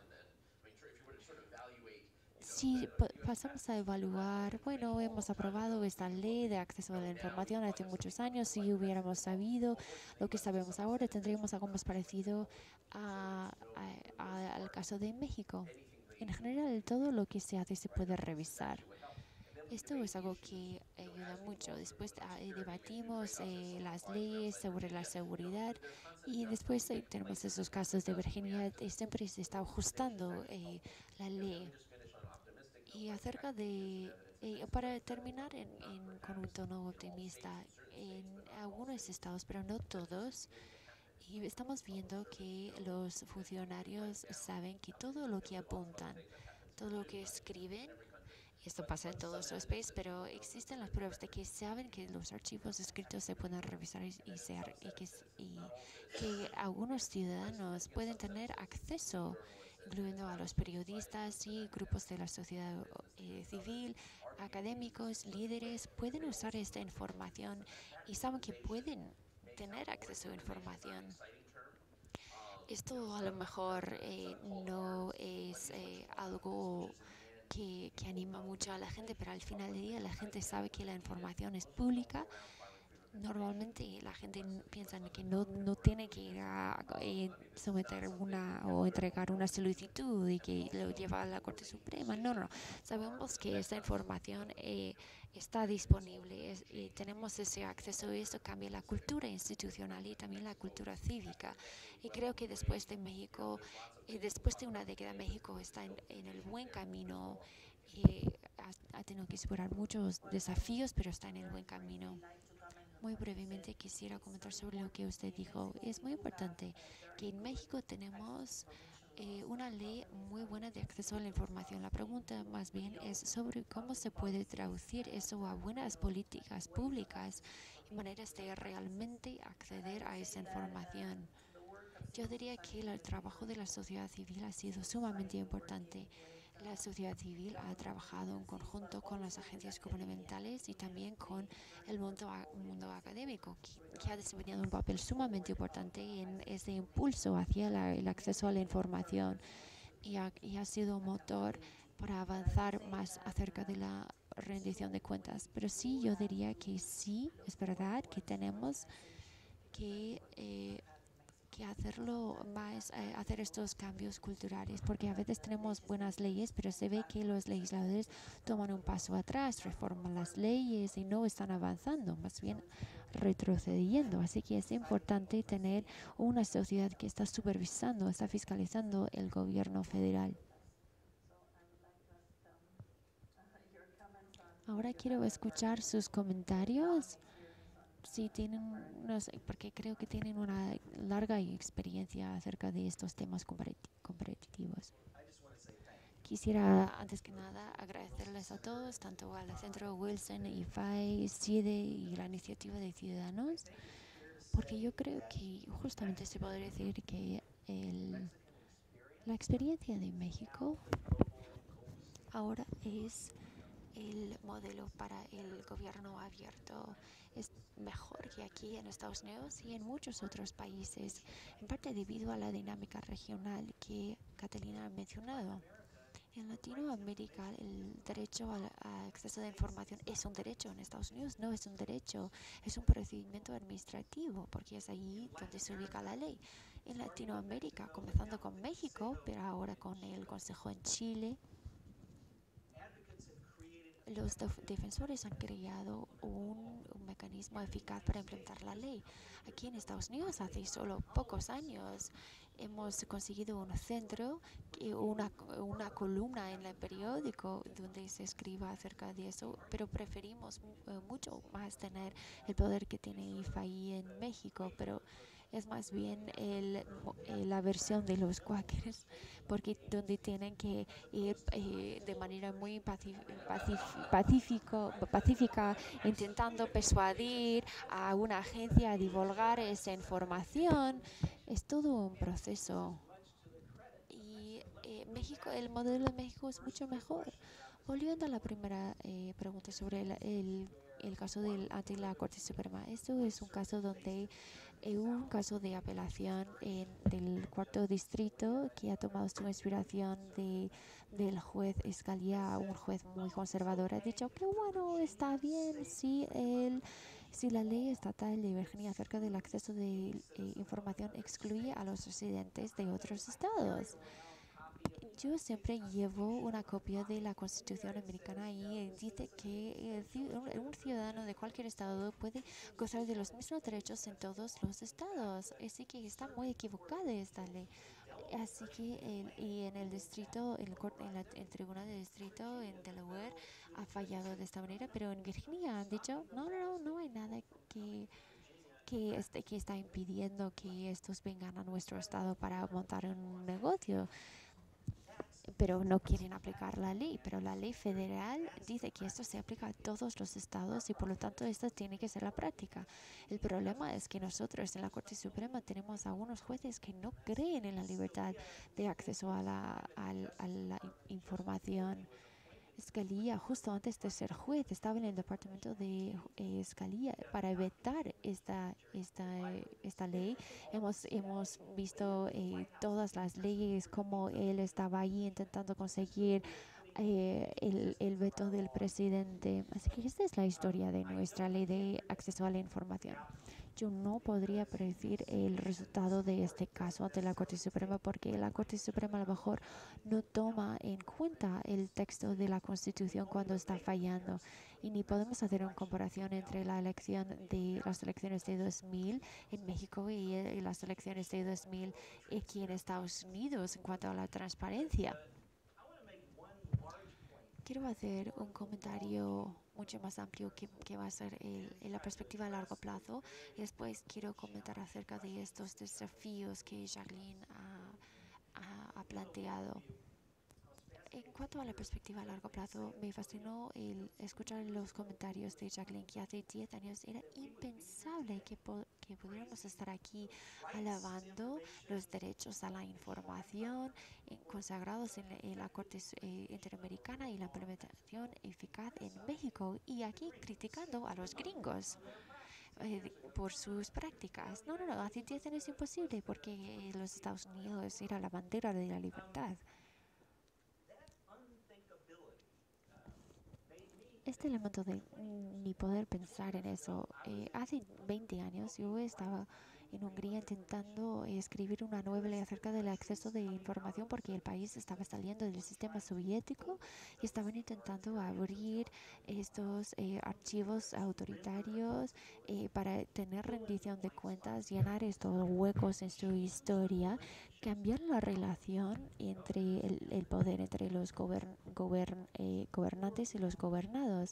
Si pasamos a evaluar, bueno, hemos aprobado esta ley de acceso a la información hace muchos años. Si hubiéramos sabido lo que sabemos ahora, tendríamos algo más parecido a, a, a, al caso de México. En general, todo lo que se hace se puede revisar. Esto es algo que ayuda mucho. Después eh, debatimos eh, las leyes sobre la seguridad y después eh, tenemos esos casos de Virginia. Eh, siempre se está ajustando eh, la ley. Y acerca de, eh, para terminar en, en, con un tono optimista, en algunos estados, pero no todos, y estamos viendo que los funcionarios saben que todo lo que apuntan, todo lo que escriben, esto pasa en todos los países, pero existen las pruebas de que saben que los archivos escritos se pueden revisar y, y, ser, y, que, y que algunos ciudadanos pueden tener acceso, incluyendo a los periodistas y grupos de la sociedad eh, civil, académicos, líderes, pueden usar esta información y saben que pueden tener acceso a información. Esto a lo mejor eh, no es eh, algo que, que anima mucho a la gente, pero al final del día la gente sabe que la información es pública. Normalmente la gente piensa que no, no tiene que ir a eh, someter una o entregar una solicitud y que lo lleva a la Corte Suprema. No, no, sabemos que esta información eh, está disponible es, y tenemos ese acceso y eso cambia la cultura institucional y también la cultura cívica. Y creo que después de México, eh, después de una década, México está en, en el buen camino. Eh, ha, ha tenido que superar muchos desafíos, pero está en el buen camino. Muy brevemente quisiera comentar sobre lo que usted dijo. Es muy importante que en México tenemos eh, una ley muy buena de acceso a la información. La pregunta más bien es sobre cómo se puede traducir eso a buenas políticas públicas y maneras de realmente acceder a esa información. Yo diría que el trabajo de la sociedad civil ha sido sumamente importante. La sociedad civil ha trabajado en conjunto con las agencias gubernamentales y también con el mundo, mundo académico, que, que ha desempeñado un papel sumamente importante en ese impulso hacia la, el acceso a la información y ha, y ha sido un motor para avanzar más acerca de la rendición de cuentas. Pero sí, yo diría que sí, es verdad que tenemos que... Eh, que hacerlo más, eh, hacer estos cambios culturales, porque a veces tenemos buenas leyes, pero se ve que los legisladores toman un paso atrás, reforman las leyes y no están avanzando, más bien retrocediendo. Así que es importante tener una sociedad que está supervisando, está fiscalizando el gobierno federal. Ahora quiero escuchar sus comentarios. Sí, tienen, no sé, porque creo que tienen una larga experiencia acerca de estos temas competitivos. Quisiera, antes que nada, agradecerles a todos, tanto al Centro Wilson, I F A I, CIDE y la Iniciativa de Ciudadanos, porque yo creo que justamente se podría decir que el, la experiencia de México ahora es el modelo para el gobierno abierto. Es mejor que aquí en Estados Unidos y en muchos otros países, en parte debido a la dinámica regional que Catalina ha mencionado. En Latinoamérica el derecho al acceso a la información es un derecho, en Estados Unidos no es un derecho, es un procedimiento administrativo porque es allí donde se ubica la ley. En Latinoamérica, comenzando con México, pero ahora con el Consejo en Chile, los def defensores han creado un, un mecanismo eficaz para implementar la ley. Aquí en Estados Unidos, hace solo pocos años, hemos conseguido un centro, una, una columna en el periódico donde se escriba acerca de eso, pero preferimos uh, mucho más tener el poder que tiene I F A I en México, pero es más bien el, la versión de los Quakers, porque donde tienen que ir eh, de manera muy pacífico, pacífico, pacífica, intentando persuadir a una agencia a divulgar esa información. Es todo un proceso. Y eh, México, el modelo de México es mucho mejor. Volviendo a la primera eh, pregunta sobre el, el, el caso del, ante la Corte Suprema, esto es un caso donde eh, un caso de apelación en, del cuarto distrito que ha tomado su inspiración de, del juez Scalia, un juez muy conservador, ha dicho que bueno, está bien si el si la ley estatal de Virginia acerca del acceso de eh, información excluye a los residentes de otros estados. Yo siempre llevo una copia de la Constitución americana y dice que un ciudadano de cualquier estado puede gozar de los mismos derechos en todos los estados. Así que está muy equivocada esta ley. Así que el, y en el distrito, el, en la, el tribunal de distrito en Delaware ha fallado de esta manera, pero en Virginia han dicho no, no, no, no hay nada que que, este, que está impidiendo que estos vengan a nuestro estado para montar un negocio, pero no quieren aplicar la ley. Pero la ley federal dice que esto se aplica a todos los estados y por lo tanto esta tiene que ser la práctica. El problema es que nosotros en la Corte Suprema tenemos a unos jueces que no creen en la libertad de acceso a la, a, a la información. Scalia, justo antes de ser juez, estaba en el departamento de eh, Scalia para vetar esta, esta, esta ley. Hemos, hemos visto eh, todas las leyes, como él estaba ahí intentando conseguir eh, el, el veto del presidente. Así que esta es la historia de nuestra ley de acceso a la información. Yo no podría predecir el resultado de este caso ante la Corte Suprema porque la Corte Suprema a lo mejor no toma en cuenta el texto de la Constitución cuando está fallando y ni podemos hacer una comparación entre la elección de las elecciones de dos mil en México y, y las elecciones de dos mil aquí en Estados Unidos en cuanto a la transparencia. Quiero hacer un comentario mucho más amplio que, que va a ser el, el la perspectiva a largo plazo. Y después quiero comentar acerca de estos desafíos que Jacqueline ha, ha, ha planteado. en cuanto a la perspectiva a largo plazo, me fascinó el escuchar los comentarios de Jacqueline, que hace diez años era impensable que, po que pudiéramos estar aquí alabando los derechos a la información eh, consagrados en, la- en la Corte eh, Interamericana y la implementación eficaz en México, y aquí criticando a los gringos eh, por sus prácticas. No, no, no, hace diez años es imposible porque eh, los Estados Unidos era la bandera de la libertad. Este elemento de ni poder pensar en eso, eh, hace veinte años yo estaba en Hungría intentando escribir una novela acerca del acceso de información porque el país estaba saliendo del sistema soviético y estaban intentando abrir estos eh, archivos autoritarios eh, para tener rendición de cuentas, llenar estos huecos en su historia, cambiar la relación entre el, el poder entre los gobern, gobern, eh, gobernantes y los gobernados.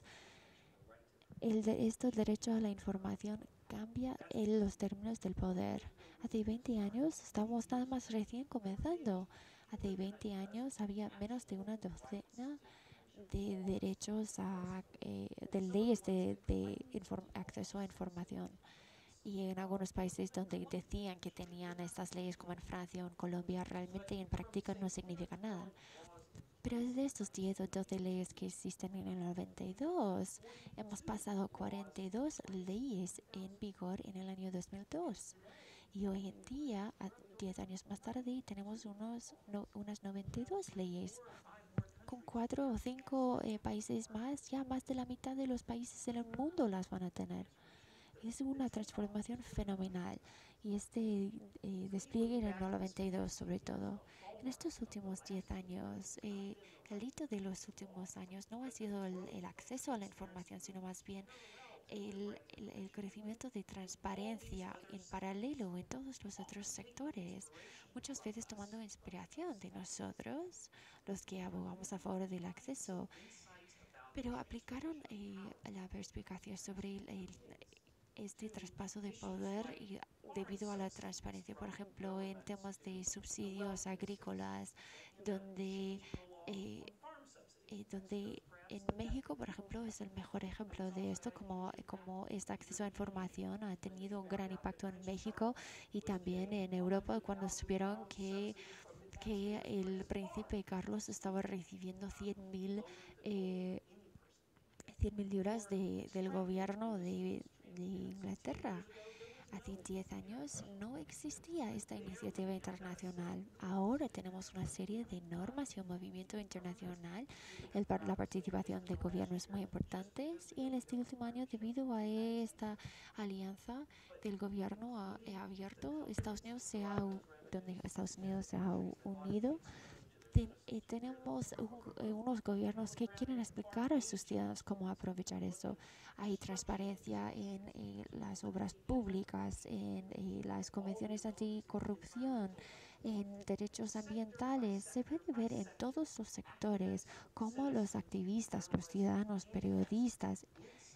El de, estos derechos a la información cambia en los términos del poder. Hace veinte años estamos nada más recién comenzando. Hace veinte años había menos de una docena de derechos a, eh, de leyes de, de acceso a información. Y en algunos países donde decían que tenían estas leyes, como en Francia o en Colombia, realmente en práctica no significa nada. Pero de estos diez o doce leyes que existen en el noventa y dos, hemos pasado cuarenta y dos leyes en vigor en el año dos mil dos. Y hoy en día, diez años más tarde, tenemos unos, no, unas noventa y dos leyes. Con cuatro o cinco eh, países más, ya más de la mitad de los países en el mundo las van a tener. Es una transformación fenomenal, y este eh, despliegue en el noventa y dos sobre todo. En estos últimos diez años, eh, el hito de los últimos años no ha sido el, el acceso a la información, sino más bien el, el, el crecimiento de transparencia en paralelo en todos los otros sectores, muchas veces tomando inspiración de nosotros, los que abogamos a favor del acceso, pero aplicaron eh, la perspicacia sobre el, el este traspaso de poder y debido a la transparencia, por ejemplo, en temas de subsidios agrícolas, donde, eh, eh, donde en México, por ejemplo, es el mejor ejemplo de esto, como, como este acceso a información ha tenido un gran impacto en México y también en Europa cuando supieron que, que el príncipe Carlos estaba recibiendo cien mil eh, cien mil libras de, del gobierno de, de Inglaterra. Hace diez años no existía esta iniciativa internacional. Ahora tenemos una serie de normas y un movimiento internacional. El, la participación de gobiernos muy importantes, y en este último año, debido a esta alianza del gobierno a, a abierto, Estados Unidos se ha, donde Estados Unidos se ha unido. Ten, eh, tenemos un, eh, unos gobiernos que quieren explicar a sus ciudadanos cómo aprovechar eso. Hay transparencia en eh, las obras públicas, en eh, las convenciones anticorrupción, en derechos ambientales. Se puede ver en todos los sectores cómo los activistas, los ciudadanos, periodistas,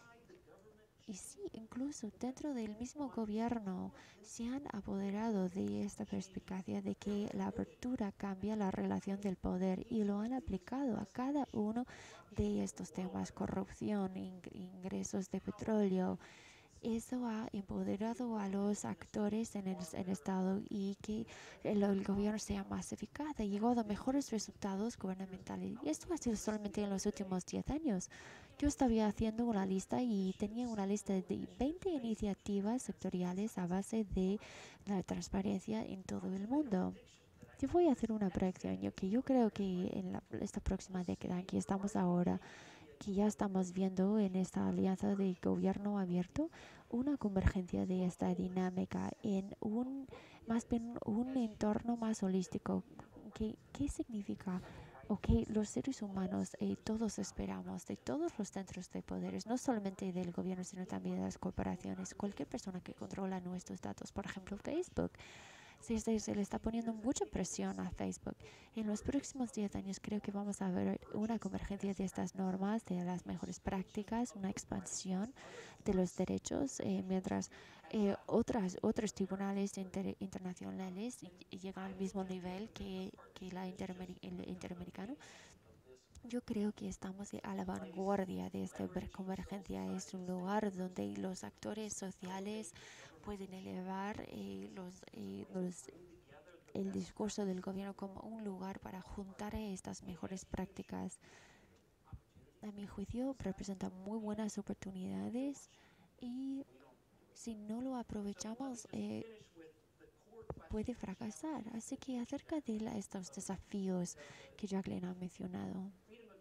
y sí, incluso dentro del mismo gobierno se han apoderado de esta perspicacia de que la apertura cambia la relación del poder, y lo han aplicado a cada uno de estos temas: corrupción, ing ingresos de petróleo. Eso ha empoderado a los actores en el, en el Estado, y que el, el gobierno sea más eficaz, ha llegado a mejores resultados gubernamentales. Y esto ha sido solamente en los últimos diez años. Yo estaba haciendo una lista y tenía una lista de veinte iniciativas sectoriales a base de la transparencia en todo el mundo. Yo voy a hacer una proyección, yo, que yo creo que en la, esta próxima década en que estamos ahora, que ya estamos viendo en esta alianza de gobierno abierto, una convergencia de esta dinámica en un, más bien un entorno más holístico. ¿Qué, qué significa? Ok, los seres humanos eh, todos esperamos de todos los centros de poderes, no solamente del gobierno, sino también de las corporaciones, cualquier persona que controla nuestros datos, por ejemplo Facebook. Se, se, se le está poniendo mucha presión a Facebook. En los próximos diez años creo que vamos a ver una convergencia de estas normas, de las mejores prácticas, una expansión de los derechos, eh, mientras eh, otras, otros tribunales inter, internacionales llegan al mismo nivel que, que la interamer, el interamericano. Yo creo que estamos a la vanguardia de esta ver- convergencia. Es un lugar donde los actores sociales pueden elevar eh, los, eh, los- el discurso del gobierno como un lugar para juntar estas mejores prácticas. A mi juicio, representa muy buenas oportunidades y si no lo aprovechamos, eh, puede fracasar. Así que acerca de la- estos desafíos que Jacqueline ha mencionado.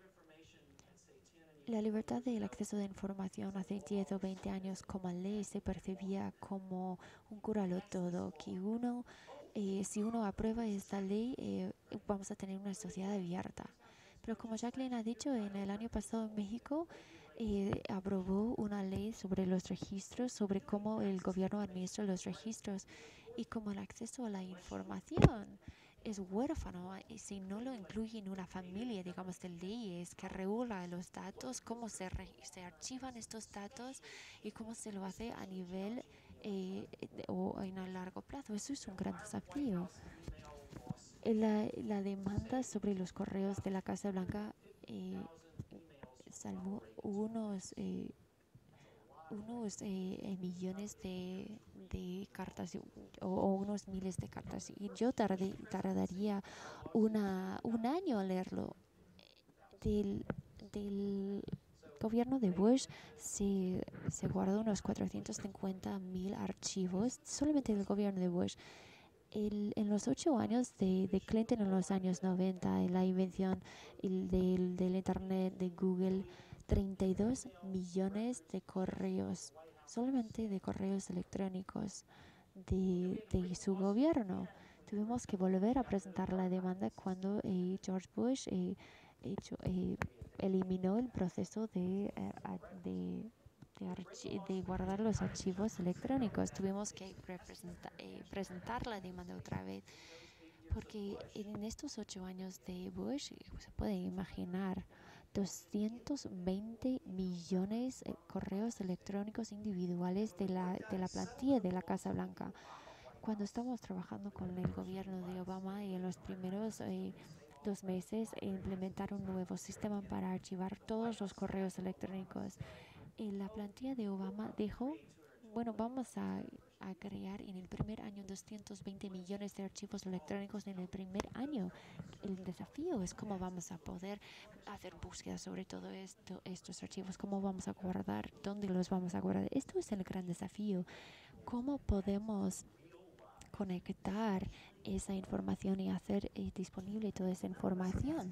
La libertad del acceso de información hace diez o veinte años como ley se percibía como un cúralo todo, que uno, eh, si uno aprueba esta ley, eh, vamos a tener una sociedad abierta. Pero como Jacqueline ha dicho, en el año pasado en México eh, aprobó una ley sobre los registros, sobre cómo el gobierno administra los registros y como el acceso a la información es huérfano y si no lo incluye en una familia, digamos, de leyes que regula los datos, cómo se, re- se archivan estos datos y cómo se lo hace a nivel eh, de- o en a largo plazo. Eso es un gran desafío. Eh, La, la demanda sobre los correos de la Casa Blanca eh, salvó unos eh, unos eh, eh, millones de, de cartas y- o, o unos miles de cartas y yo tardé, tardaría una, un año en leerlo. Del, del gobierno de Bush se, se guardó unos cuatrocientos cincuenta mil archivos solamente del gobierno de Bush. El, en los ocho años de, de Clinton, en los años noventa, en la invención el del, del Internet, de Google, treinta y dos millones de correos, solamente de correos electrónicos de, de su gobierno. Tuvimos que volver a presentar la demanda cuando eh, George Bush eh, hecho, eh, eliminó el proceso de, eh, a- de de, archi- de guardar los archivos electrónicos. Tuvimos que representa- eh, presentar la demanda otra vez, porque en estos ocho años de Bush, eh, se puede imaginar, doscientos veinte millones de correos electrónicos individuales de la, de la plantilla de la Casa Blanca. Cuando estábamos trabajando con el gobierno de Obama y en los primeros eh, dos meses e implementar un nuevo sistema para archivar todos los correos electrónicos, en la plantilla de Obama dijo, bueno, vamos a, a crear en el primer año doscientos veinte millones de archivos electrónicos en el primer año. El desafío es cómo vamos a poder hacer búsquedas sobre todo esto, estos archivos, cómo vamos a guardar, dónde los vamos a guardar. Esto es el gran desafío. ¿Cómo podemos conectar esa información y hacer eh, disponible toda esa información?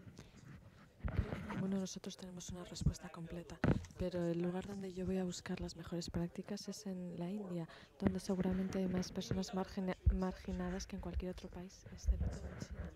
Bueno, nosotros tenemos una respuesta completa, pero el lugar donde yo voy a buscar las mejores prácticas es en la India, donde seguramente hay más personas margina- marginadas que en cualquier otro país, excepto en China.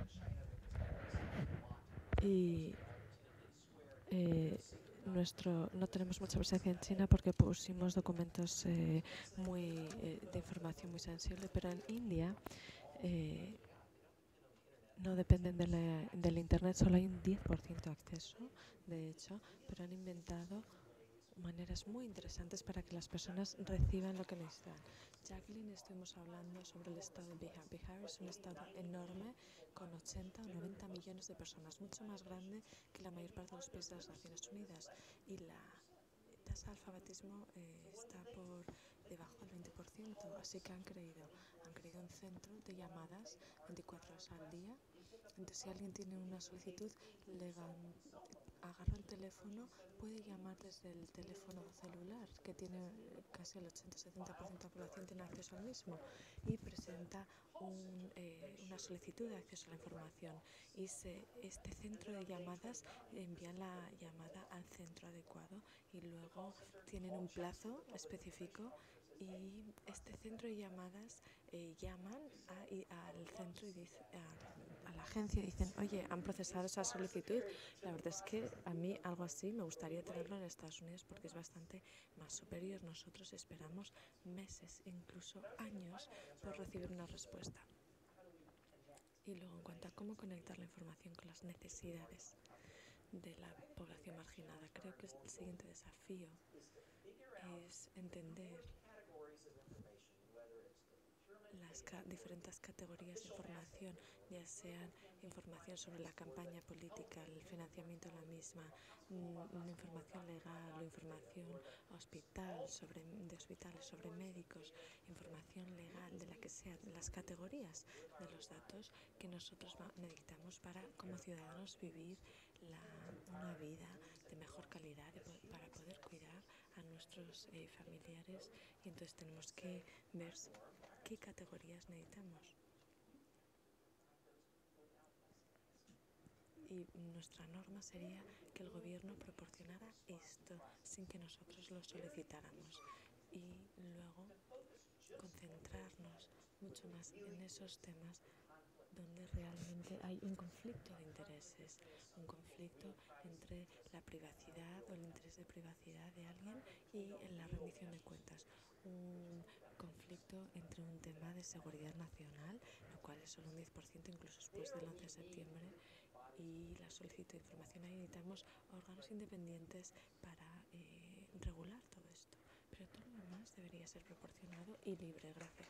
Y eh, nuestro, no tenemos mucha presencia en China porque pusimos documentos eh, muy eh, de información muy sensible, pero en India eh, no dependen de la- del Internet, solo hay un diez por ciento de acceso, de hecho, pero han inventado maneras muy interesantes para que las personas reciban lo que necesitan. Jacqueline, estuvimos hablando sobre el estado de Bihar. Bihar es un estado enorme con ochenta o noventa millones de personas, mucho más grande que la mayor parte de los países de las Naciones Unidas. Y la tasa de alfabetismo eh, está por debajo del veinte por ciento, así que han creído, han creído un centro de llamadas veinticuatro horas al día. Entonces, si alguien tiene una solicitud, le van, agarra el teléfono, puede llamar desde el teléfono celular, que tiene casi el ochenta setenta por ciento de la población tiene acceso al mismo, y presenta un, eh, una solicitud de acceso a la información. Y se, este centro de llamadas envía la llamada al centro adecuado y luego tienen un plazo específico y este centro de llamadas eh, llaman a, y, al centro y dice, a, a la agencia y dicen, oye, han procesado esa solicitud. La verdad es que a mí algo así me gustaría tenerlo en Estados Unidos porque es bastante más superior. Nosotros esperamos meses, incluso años, por recibir una respuesta. Y luego, en cuanto a cómo conectar la información con las necesidades de la población marginada, creo que el siguiente desafío es entender las ca diferentes categorías de información información, ya sean información sobre la campaña política, el financiamiento de la misma, mm, información legal o información hospital, sobre, de hospitales, sobre médicos, información legal de la que sean las categorías de los datos que nosotros necesitamos para, como ciudadanos, vivir la, una vida de mejor calidad y para poder cuidar a nuestros eh, familiares, y entonces tenemos que ver qué categorías necesitamos. Y nuestra norma sería que el gobierno proporcionara esto sin que nosotros lo solicitáramos, y luego concentrarnos mucho más en esos temas donde realmente hay un conflicto de intereses, un conflicto entre la privacidad o el interés de privacidad de alguien y en la rendición de cuentas, un conflicto entre un tema de seguridad nacional, lo cual es solo un diez por ciento incluso después del once de septiembre, y la solicitud de información. Ahí necesitamos órganos independientes para eh, regular todo esto, pero todo lo demás debería ser proporcionado y libre. Gracias.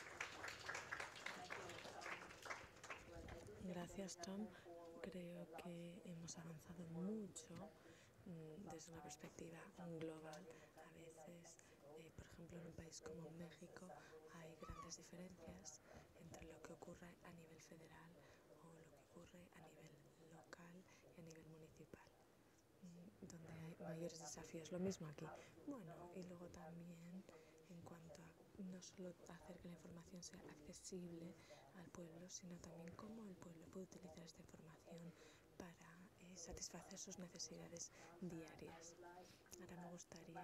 Gracias, Tom. Creo que hemos avanzado mucho mmm, desde una perspectiva global. A veces, eh, por ejemplo, en un país como México hay grandes diferencias entre lo que ocurre a nivel federal o lo que ocurre a nivel local y a nivel municipal, mmm, donde hay mayores desafíos. Lo mismo aquí. Bueno, y luego también en cuanto a no solo hacer que la información sea accesible al pueblo, sino también cómo el pueblo puede utilizar esta información para eh, satisfacer sus necesidades diarias. Ahora me gustaría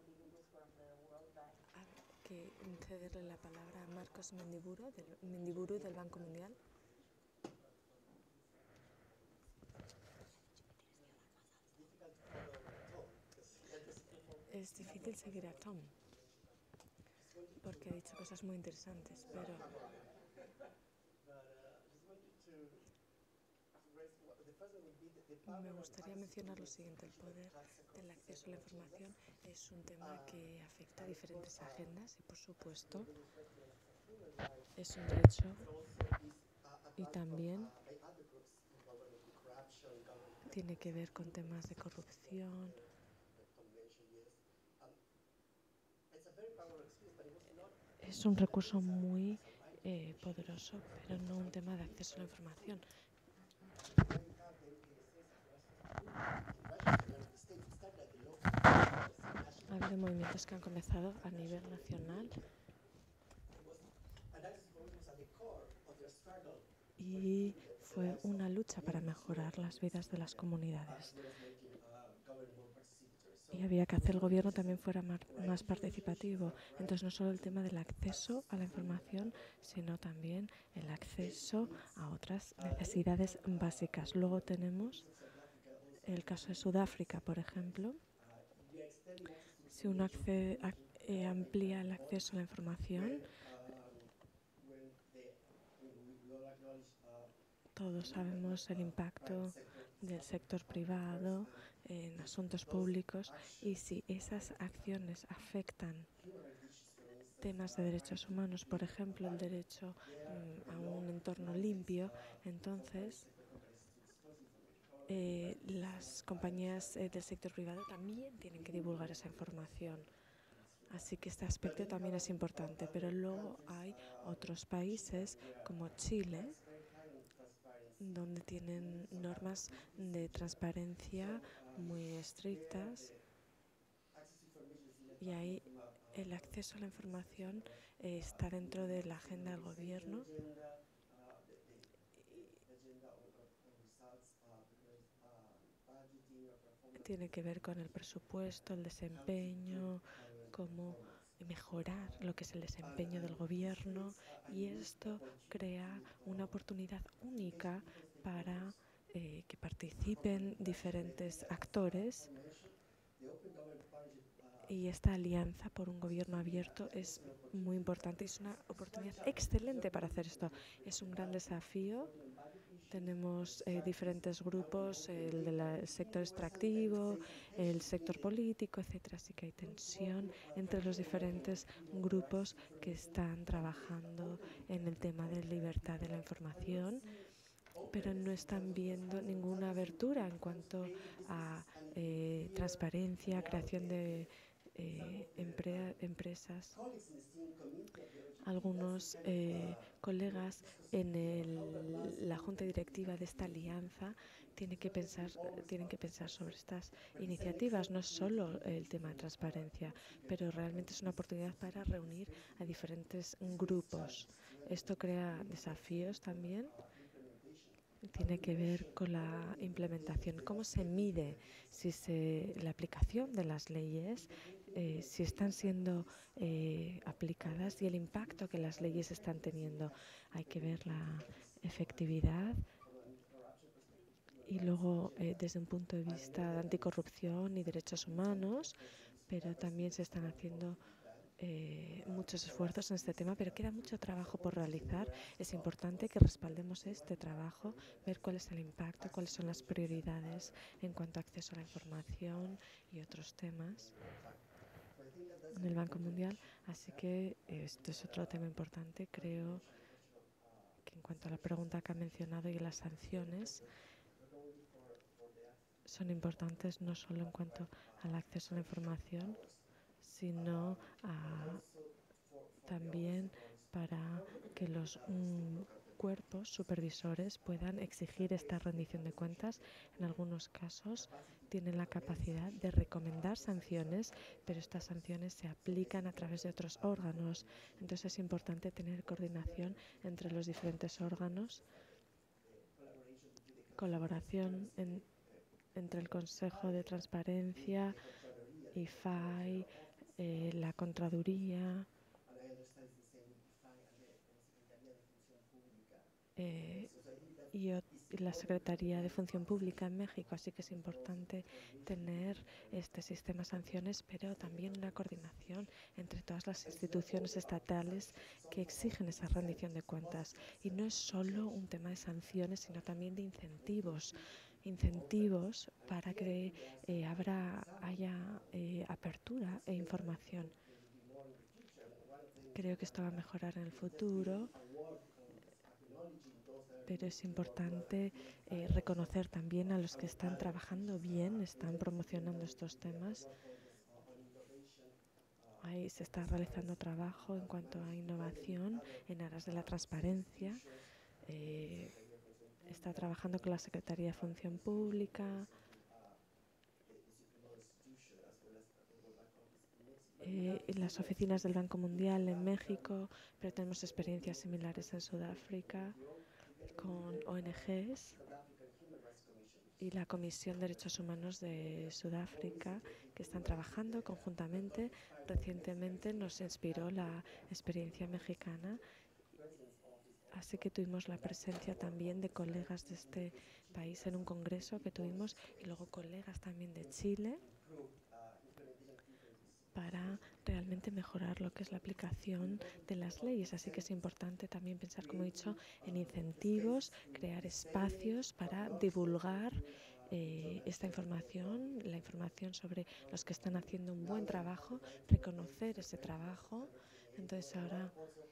a, que cederle la palabra a Marcos Mendiburu del, Mendiburu del Banco Mundial. Es difícil seguir a Tom porque ha dicho cosas muy interesantes, pero me gustaría mencionar lo siguiente. El poder del acceso a la información es un tema que afecta a diferentes agendas y, por supuesto, es un derecho, y también tiene que ver con temas de corrupción. Es un recurso muy eh, poderoso, pero no un tema de acceso a la información. Ha habido movimientos que han comenzado a nivel nacional y fue una lucha para mejorar las vidas de las comunidades. Y había que hacer el gobierno también fuera más participativo. Entonces no solo el tema del acceso a la información, sino también el acceso a otras necesidades básicas. Luego tenemos el caso de Sudáfrica, por ejemplo. Si uno accede, eh, amplía el acceso a la información, todos sabemos el impacto del sector privado en asuntos públicos, y si esas acciones afectan temas de derechos humanos, por ejemplo, el derecho mm, a un entorno limpio, entonces eh, las compañías eh, del sector privado también tienen que divulgar esa información. Así que este aspecto también es importante, pero luego hay otros países como Chile, donde tienen normas de transparencia muy estrictas, y ahí el acceso a la información eh, está dentro de la agenda del gobierno. Tiene que ver con el presupuesto, el desempeño, cómo mejorar lo que es el desempeño del gobierno, y esto crea una oportunidad única para eh, que participen diferentes actores, y esta alianza por un gobierno abierto es muy importante. Es una oportunidad excelente para hacer esto. Es un gran desafío Tenemos eh, diferentes grupos, el del sector extractivo, el sector político, etcétera. Así que hay tensión entre los diferentes grupos que están trabajando en el tema de libertad de la información, pero no están viendo ninguna abertura en cuanto a eh, transparencia, creación de eh, empre- empresas. Algunos eh, colegas en el- la junta directiva de esta alianza tienen que pensar, tienen que pensar sobre estas iniciativas. No es solo el tema de transparencia, pero realmente es una oportunidad para reunir a diferentes grupos. Esto crea desafíos también. Tiene que ver con la implementación, cómo se mide si se, la aplicación de las leyes, eh, si están siendo eh, aplicadas y el impacto que las leyes están teniendo. Hay que ver la efectividad y luego eh, desde un punto de vista de anticorrupción y derechos humanos, pero también se están haciendo Eh, muchos esfuerzos en este tema, pero queda mucho trabajo por realizar. Es importante que respaldemos este trabajo, ver cuál es el impacto, cuáles son las prioridades en cuanto a acceso a la información y otros temas en el Banco Mundial. Así que eh, esto es otro tema importante. Creo que en cuanto a la pregunta que ha mencionado y las sanciones, son importantes no solo en cuanto al acceso a la información, sino a también para que los mm, cuerpos supervisores puedan exigir esta rendición de cuentas. En algunos casos tienen la capacidad de recomendar sanciones, pero estas sanciones se aplican a través de otros órganos. Entonces es importante tener coordinación entre los diferentes órganos, colaboración en, entre el Consejo de Transparencia, I F A I, eh, la Contraduría, Eh, y, y la Secretaría de Función Pública en México. Así que es importante tener este sistema de sanciones, pero también una coordinación entre todas las instituciones estatales que exigen esa rendición de cuentas. Y no es solo un tema de sanciones, sino también de incentivos. Incentivos para que eh, habrá, haya eh, apertura e información. Creo que esto va a mejorar en el futuro, pero es importante eh, reconocer también a los que están trabajando bien, están promocionando estos temas. Ahí se está realizando trabajo en cuanto a innovación en aras de la transparencia. Eh, está trabajando con la Secretaría de Función Pública. Eh, en las oficinas del Banco Mundial en México, pero tenemos experiencias similares en Sudáfrica con O N Ges y la Comisión de Derechos Humanos de Sudáfrica, que están trabajando conjuntamente. Recientemente nos inspiró la experiencia mexicana, así que tuvimos la presencia también de colegas de este país en un congreso que tuvimos y luego colegas también de Chile para realmente mejorar lo que es la aplicación de las leyes. Así que es importante también pensar, como he dicho, en incentivos, crear espacios para divulgar eh, esta información, la información sobre los que están haciendo un buen trabajo, reconocer ese trabajo. Entonces ahora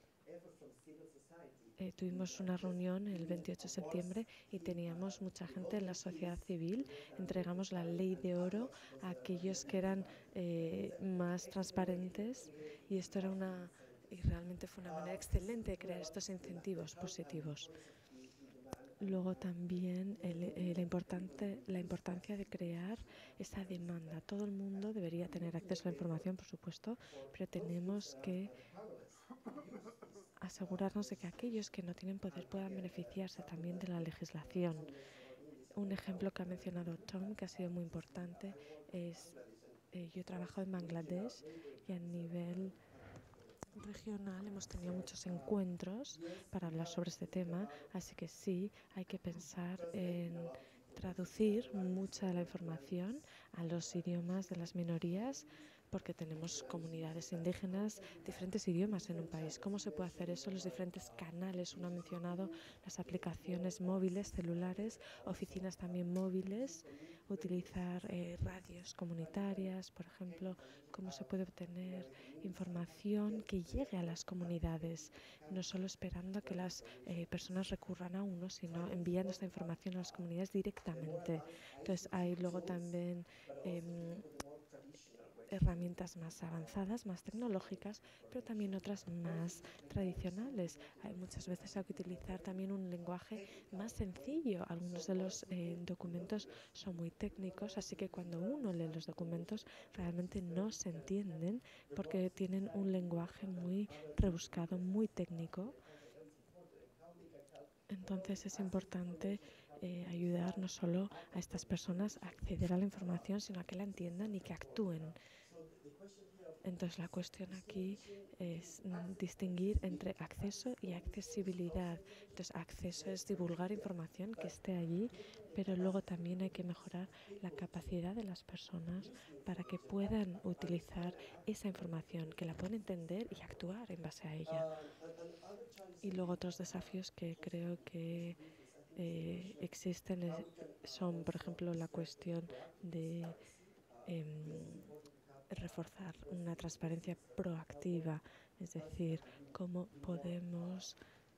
Eh, tuvimos una reunión el veintiocho de septiembre y teníamos mucha gente en la sociedad civil. Entregamos la ley de oro a aquellos que eran eh, más transparentes y esto era una y realmente fue una manera excelente de crear estos incentivos positivos. Luego también el, eh, la, importante, la importancia de crear esa demanda. Todo el mundo debería tener acceso a la información, por supuesto, pero tenemos que asegurarnos de que aquellos que no tienen poder puedan beneficiarse también de la legislación. Un ejemplo que ha mencionado Tom, que ha sido muy importante, es eh, yo he trabajado en Bangladesh y a nivel regional hemos tenido muchos encuentros para hablar sobre este tema, así que sí, hay que pensar en traducir mucha de la información a los idiomas de las minorías porque tenemos comunidades indígenas, diferentes idiomas en un país. ¿Cómo se puede hacer eso? Los diferentes canales, uno ha mencionado las aplicaciones móviles, celulares, oficinas también móviles, utilizar eh, radios comunitarias, por ejemplo, cómo se puede obtener información que llegue a las comunidades, no solo esperando a que las eh, personas recurran a uno, sino enviando esta información a las comunidades directamente. Entonces hay luego también eh, herramientas más avanzadas, más tecnológicas, pero también otras más tradicionales. Hay muchas veces hay que utilizar también un lenguaje más sencillo. Algunos de los eh, documentos son muy técnicos, así que cuando uno lee los documentos realmente no se entienden porque tienen un lenguaje muy rebuscado, muy técnico. Entonces es importante eh, ayudar no solo a estas personas a acceder a la información, sino a que la entiendan y que actúen. Entonces la cuestión aquí es mm, distinguir entre acceso y accesibilidad. Entonces acceso es divulgar información que esté allí, pero luego también hay que mejorar la capacidad de las personas para que puedan utilizar esa información, que la puedan entender y actuar en base a ella. Y luego otros desafíos que creo que eh, existen es, son, por ejemplo, la cuestión de eh, reforzar una transparencia proactiva, es decir, cómo podemos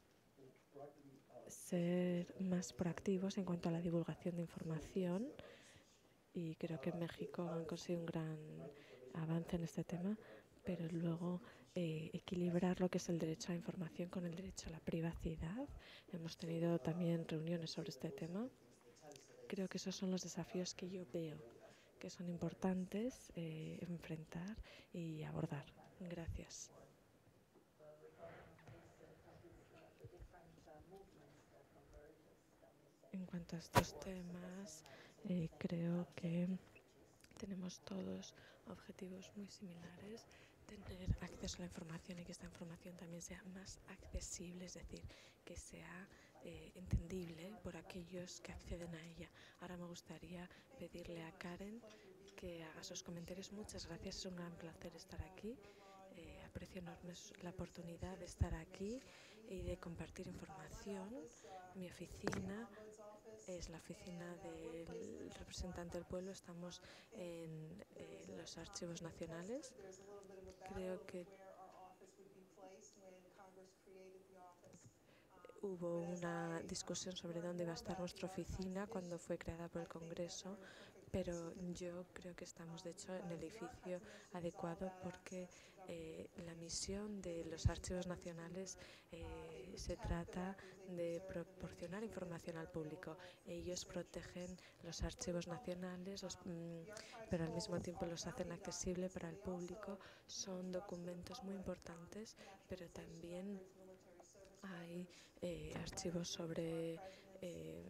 ser más proactivos en cuanto a la divulgación de información, y creo que en México han conseguido un gran avance en este tema, pero luego eh, equilibrar lo que es el derecho a la información con el derecho a la privacidad. Hemos tenido también reuniones sobre este tema. Creo que esos son los desafíos que yo veo que son importantes eh, enfrentar y abordar. Gracias. En cuanto a estos temas, eh, creo que tenemos todos objetivos muy similares: tener acceso a la información y que esta información también sea más accesible, es decir, que sea eh, entendible por aquellos que acceden a ella. Ahora me gustaría pedirle a Karen que haga sus comentarios. Muchas gracias, es un gran placer estar aquí. Eh, aprecio enorme la oportunidad de estar aquí y de compartir información. Mi oficina es la oficina del representante del pueblo. Estamos en eh, los archivos nacionales. Creo que hubo una discusión sobre dónde iba a estar nuestra oficina cuando fue creada por el Congreso, pero yo creo que estamos de hecho en el edificio adecuado porque eh, la misión de los archivos nacionales eh, se trata de proporcionar información al público. Ellos protegen los archivos nacionales, los, mmm, pero al mismo tiempo los hacen accesible para el público. Son documentos muy importantes, pero también hay eh, archivos sobre eh,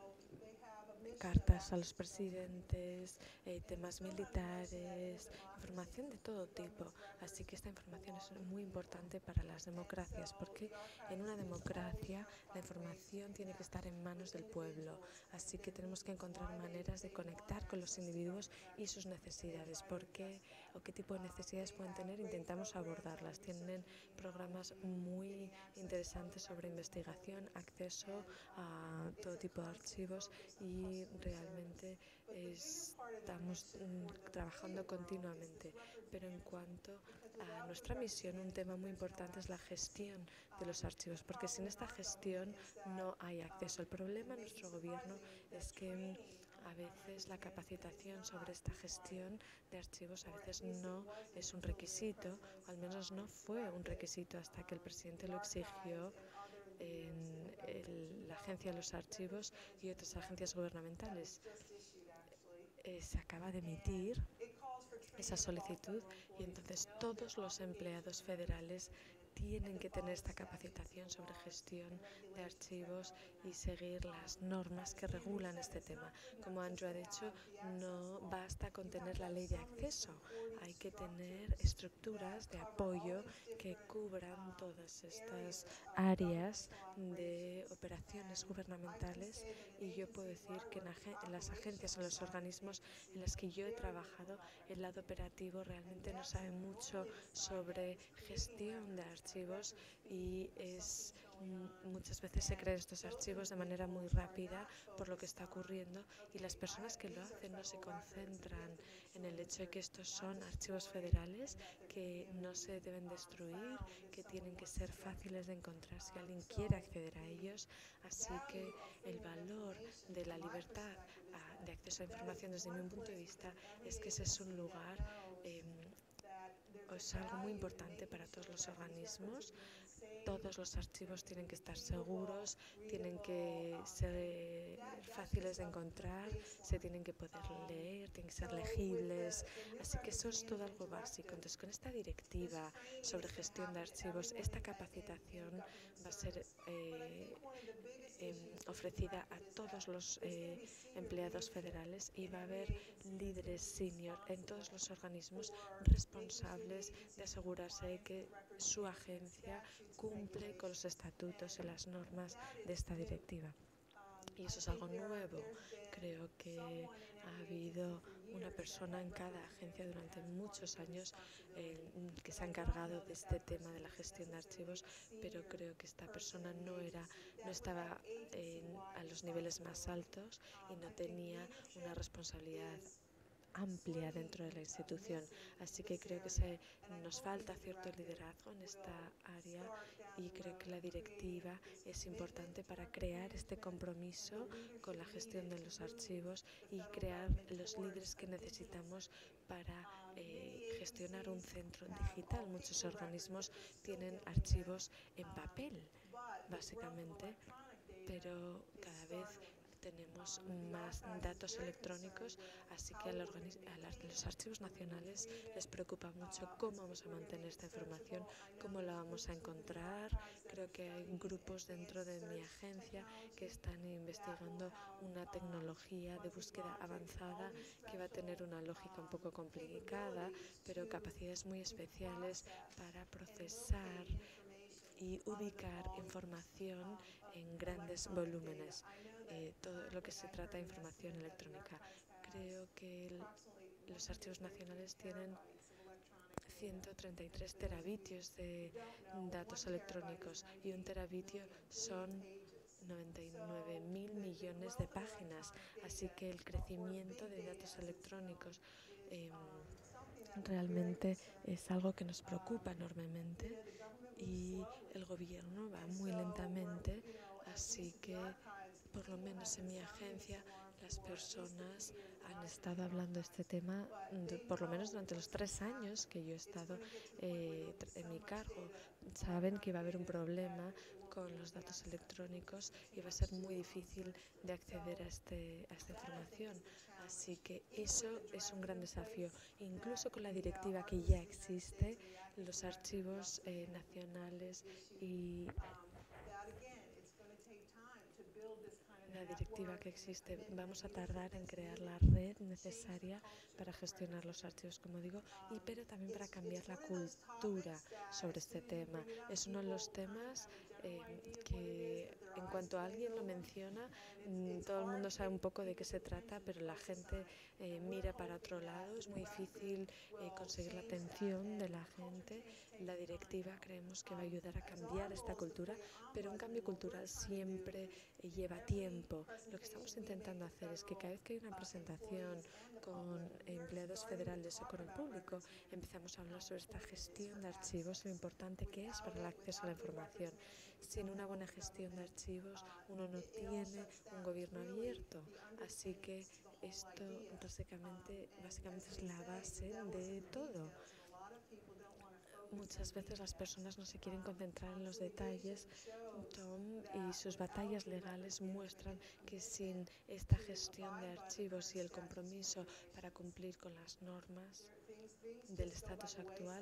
cartas a los presidentes, eh, temas militares, información de todo tipo. Así que esta información es muy importante para las democracias, porque en una democracia la información tiene que estar en manos del pueblo. Así que tenemos que encontrar maneras de conectar con los individuos y sus necesidades. ¿Por qué o qué tipo de necesidades pueden tener? Intentamos abordarlas. Tienen programas muy interesantes sobre investigación, acceso a todo tipo de archivos, y realmente estamos mm, trabajando continuamente. Pero en cuanto a nuestra misión, un tema muy importante es la gestión de los archivos, porque sin esta gestión no hay acceso. El problema en nuestro gobierno es que mm, a veces la capacitación sobre esta gestión de archivos a veces no es un requisito, o al menos no fue un requisito hasta que el presidente lo exigió en el, la Agencia de los Archivos y otras agencias gubernamentales. Eh, se acaba de emitir esa solicitud y entonces todos los empleados federales tienen que tener esta capacitación sobre gestión de archivos y seguir las normas que regulan este tema. Como Andrew ha dicho, no basta con tener la ley de acceso, hay que tener estructuras de apoyo que cubran todas estas áreas de de operaciones gubernamentales, y yo puedo decir que en, en las agencias, en los organismos en los que yo he trabajado, el lado operativo realmente no sabe mucho sobre gestión de archivos, y es muchas veces se crean estos archivos de manera muy rápida por lo que está ocurriendo, y las personas que lo hacen no se concentran en el hecho de que estos son archivos federales que no se deben destruir, que tienen que ser fáciles de encontrar si alguien quiere acceder a ellos. Así que el valor de la libertad a, de acceso a información desde mi punto de vista es que ese es un lugar, eh, es algo muy importante para todos los organismos. Todos los archivos tienen que estar seguros, tienen que ser fáciles de encontrar, se tienen que poder leer, tienen que ser legibles, así que eso es todo algo básico. Entonces, con esta directiva sobre gestión de archivos, esta capacitación va a ser eh, eh, ofrecida a todos los eh, empleados federales, y va a haber líderes senior en todos los organismos responsables de asegurarse de que su agencia cumple con los estatutos y las normas de esta directiva. Y eso es algo nuevo. Creo que ha habido una persona en cada agencia durante muchos años eh, que se ha encargado de este tema de la gestión de archivos, pero creo que esta persona no era, no estaba en, a los niveles más altos y no tenía una responsabilidad amplia dentro de la institución, así que creo que se, nos falta cierto liderazgo en esta área, y creo que la directiva es importante para crear este compromiso con la gestión de los archivos y crear los líderes que necesitamos para eh, gestionar un centro digital. Muchos organismos tienen archivos en papel, básicamente, pero cada vez tenemos más datos electrónicos, así que a, la a las, los archivos nacionales les preocupa mucho cómo vamos a mantener esta información, cómo la vamos a encontrar. Creo que hay grupos dentro de mi agencia que están investigando una tecnología de búsqueda avanzada que va a tener una lógica un poco complicada, pero capacidades muy especiales para procesar y ubicar información en grandes volúmenes, eh, todo lo que se trata de información electrónica. Creo que el, los archivos nacionales tienen ciento treinta y tres terabitios de datos electrónicos, y un terabitio son noventa y nueve mil millones de páginas, así que el crecimiento de datos electrónicos eh, realmente es algo que nos preocupa enormemente, y el gobierno va muy lentamente, así que por lo menos en mi agencia las personas han estado hablando de este tema de, por lo menos durante los tres años que yo he estado eh, en mi cargo. Saben que va a haber un problema con los datos electrónicos y va a ser muy difícil de acceder a, este, a esta información. Así que eso es un gran desafío. Incluso con la directiva que ya existe, los archivos eh, nacionales y la directiva que existe, vamos a tardar en crear la red necesaria para gestionar los archivos, como digo, y pero también para cambiar la cultura sobre este tema. Es uno de los temas eh, que en cuanto alguien lo menciona, mmm, todo el mundo sabe un poco de qué se trata, pero la gente eh, mira para otro lado. Es muy difícil eh, conseguir la atención de la gente. La directiva creemos que va a ayudar a cambiar esta cultura, pero un cambio cultural siempre eh, lleva tiempo. Lo que estamos intentando hacer es que cada vez que hay una presentación con empleados federales o con el público, empezamos a hablar sobre esta gestión de archivos, lo importante que es para el acceso a la información. Sin una buena gestión de archivos, uno no tiene un gobierno abierto, así que esto básicamente, básicamente es la base de todo. Muchas veces las personas no se quieren concentrar en los detalles. Tom y sus batallas legales muestran que sin esta gestión de archivos y el compromiso para cumplir con las normas del estatus actual,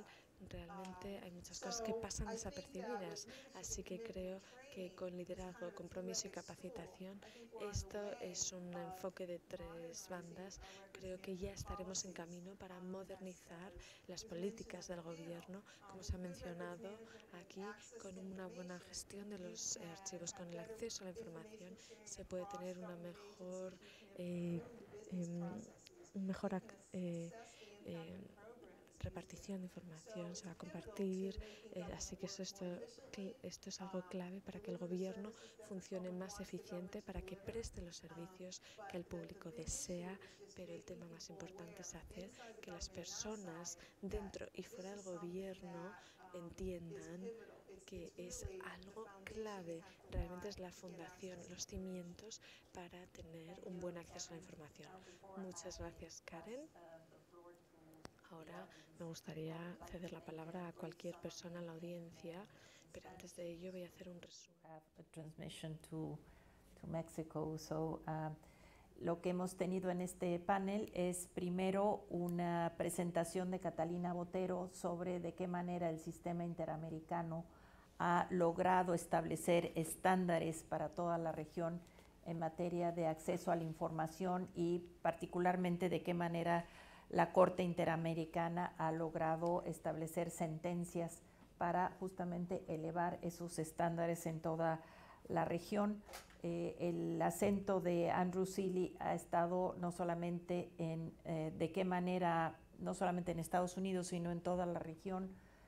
realmente hay muchas cosas que pasan desapercibidas, así que creo que con liderazgo, compromiso y capacitación, esto es un enfoque de tres bandas. Creo que ya estaremos en camino para modernizar las políticas del gobierno, como se ha mencionado aquí, con una buena gestión de los eh, archivos, con el acceso a la información, se puede tener una mejor, eh, eh, un mejor eh, eh, repartición de información, se va a compartir, eh, así que eso, esto, esto es algo clave para que el gobierno funcione más eficiente, para que preste los servicios que el público desea, pero el tema más importante es hacer que las personas dentro y fuera del gobierno entiendan que es algo clave, realmente es la fundación, los cimientos para tener un buen acceso a la información. Muchas gracias, Karen. Ahora me gustaría ceder la palabra a cualquier persona en la audiencia, pero antes de ello voy a hacer un resumen. A transmission to, to Mexico. So, uh, lo que hemos tenido en este panel es primero una presentación de Catalina Botero sobre de qué manera el sistema interamericano ha logrado establecer estándares para toda la región en materia de acceso a la información y particularmente de qué manera la Corte Interamericana ha logrado establecer sentencias para justamente elevar esos estándares en toda la región. Eh, el acento de Andrew Seeley ha estado no solamente en eh, de qué manera, no solamente en Estados Unidos, sino en toda la región,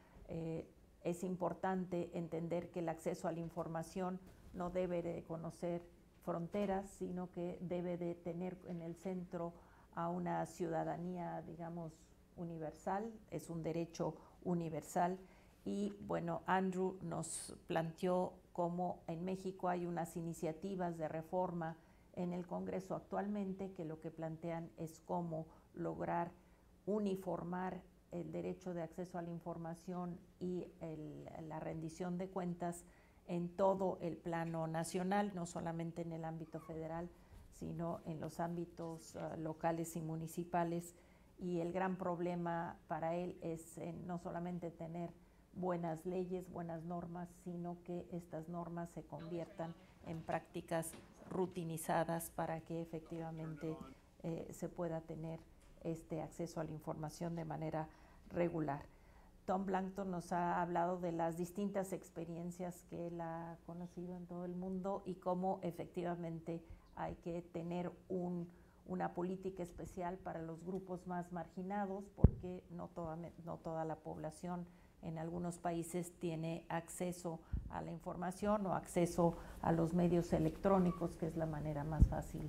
eh, es importante entender que el acceso a la información no debe de conocer fronteras, sino que debe de tener en el centro a una ciudadanía, digamos, universal, es un derecho universal. Y bueno, Andrew nos planteó cómo en México hay unas iniciativas de reforma en el Congreso actualmente que lo que plantean es cómo lograr uniformar el derecho de acceso a la información y el, la rendición de cuentas en todo el plano nacional, no solamente en el ámbito federal, sino en los ámbitos uh, locales y municipales. Y el gran problema para él es eh, no solamente tener buenas leyes, buenas normas, sino que estas normas se conviertan en prácticas rutinizadas para que efectivamente eh, se pueda tener este acceso a la información de manera regular. Tom Blankton nos ha hablado de las distintas experiencias que él ha conocido en todo el mundo y cómo efectivamente hay que tener un, una política especial para los grupos más marginados, porque no toda, no toda la población en algunos países tiene acceso a la información o acceso a los medios electrónicos, que es la manera más fácil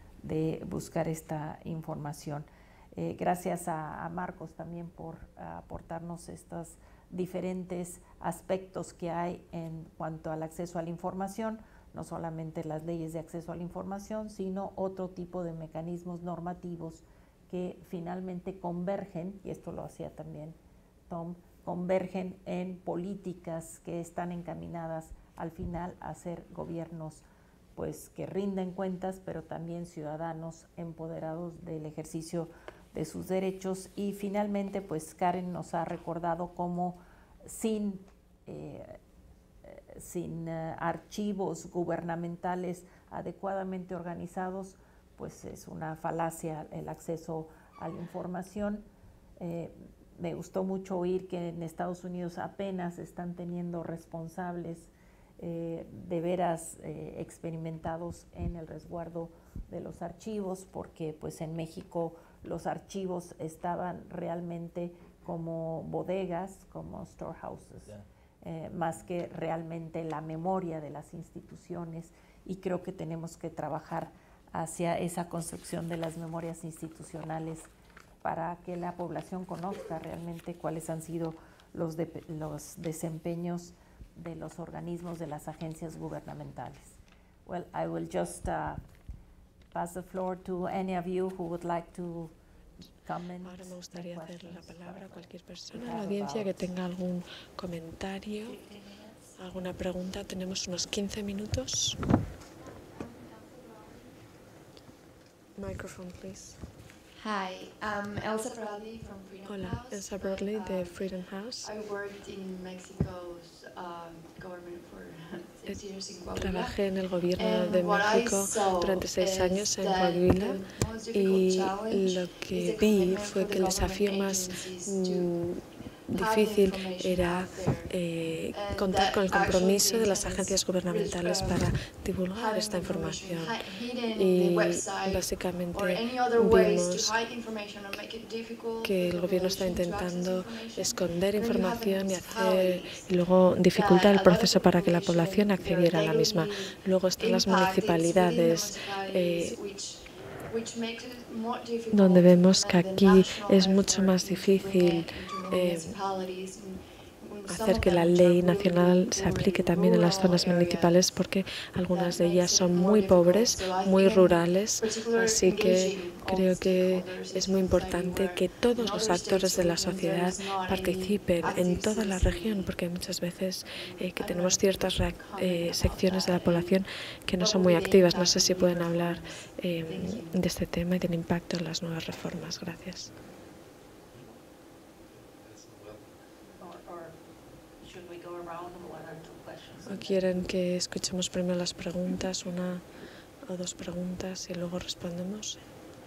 de buscar esta información. Eh, gracias a, a Marcos también por uh, aportarnos estos diferentes aspectos que hay en cuanto al acceso a la información, no solamente las leyes de acceso a la información, sino otro tipo de mecanismos normativos que finalmente convergen, y esto lo hacía también Tom, convergen en políticas que están encaminadas al final a ser gobiernos pues, que rinden cuentas, pero también ciudadanos empoderados del ejercicio de sus derechos. Y finalmente, pues Karen nos ha recordado cómo sin, eh, sin uh, archivos gubernamentales adecuadamente organizados, pues es una falacia el acceso a la información. Eh, me gustó mucho oír que en Estados Unidos apenas están teniendo responsables eh, de veras eh, experimentados en el resguardo de los archivos, porque pues en México los archivos estaban realmente como bodegas, como storehouses, yeah. eh, más que realmente la memoria de las instituciones, y creo que tenemos que trabajar hacia esa construcción de las memorias institucionales para que la población conozca realmente cuáles han sido los, de, los desempeños de los organismos de las agencias gubernamentales. Well, I will just uh, pass the floor to any of you who would like to comment. Ahora me gustaría hacer la palabra a cualquier persona en la audiencia que tenga algún comentario, alguna pregunta. Tenemos unos quince minutos. Microphone, please. Hi, I'm Elsa Bradley from Freedom Hola, House. Elsa Bradley de Um, Freedom House. I worked in Mexico's um, government for six years in Coahuila. Trabajé en el gobierno And de what I México saw durante seis is años en that Coahuila the most difficult y challenge lo is que the vi commitment fue for que the el government desafío más agencies to mm, have the difícil information era out there. eh, And contar that con el actually compromiso the de las internet agencias is gubernamentales um, para divulgar having esta información. hi- hidden in the Y website or básicamente any other ways to vimos hide information and make it difficult que for el the gobierno está population to access intentando information. esconder Then you have the información y hacer municipalities y luego dificultar that el a lot of proceso the para que la population, población their accediera a la misma. daily Luego están las impact is within the municipalidades municipalities, eh, which- which makes it more difficult donde to vemos que implement the aquí national es mucho effort más into difícil bringing it into the eh, municipalities, and some hacer of que la them which are ley really, nacional really se poor aplique in también en las rural zonas municipales areas. porque algunas That de ellas makes it son more muy difficult. pobres, So I muy think rurales, particular así que engaging all creo que stakeholders es in muy society importante where que todos in los other actores states de la when there sociedad is not any participen en active toda la citizen región, porque hay muchas veces eh, que I don't tenemos know if you ciertas could reac- comment eh, about secciones de la that población and que no what son would muy be the activas. No impact sé of si the pueden new hablar reforms? eh, Thank you. de este tema y del impacto de las nuevas reformas. Gracias. Or, or should we go around one or two questions? ¿O quieren que escuchemos primero las preguntas, una o dos preguntas y luego respondemos?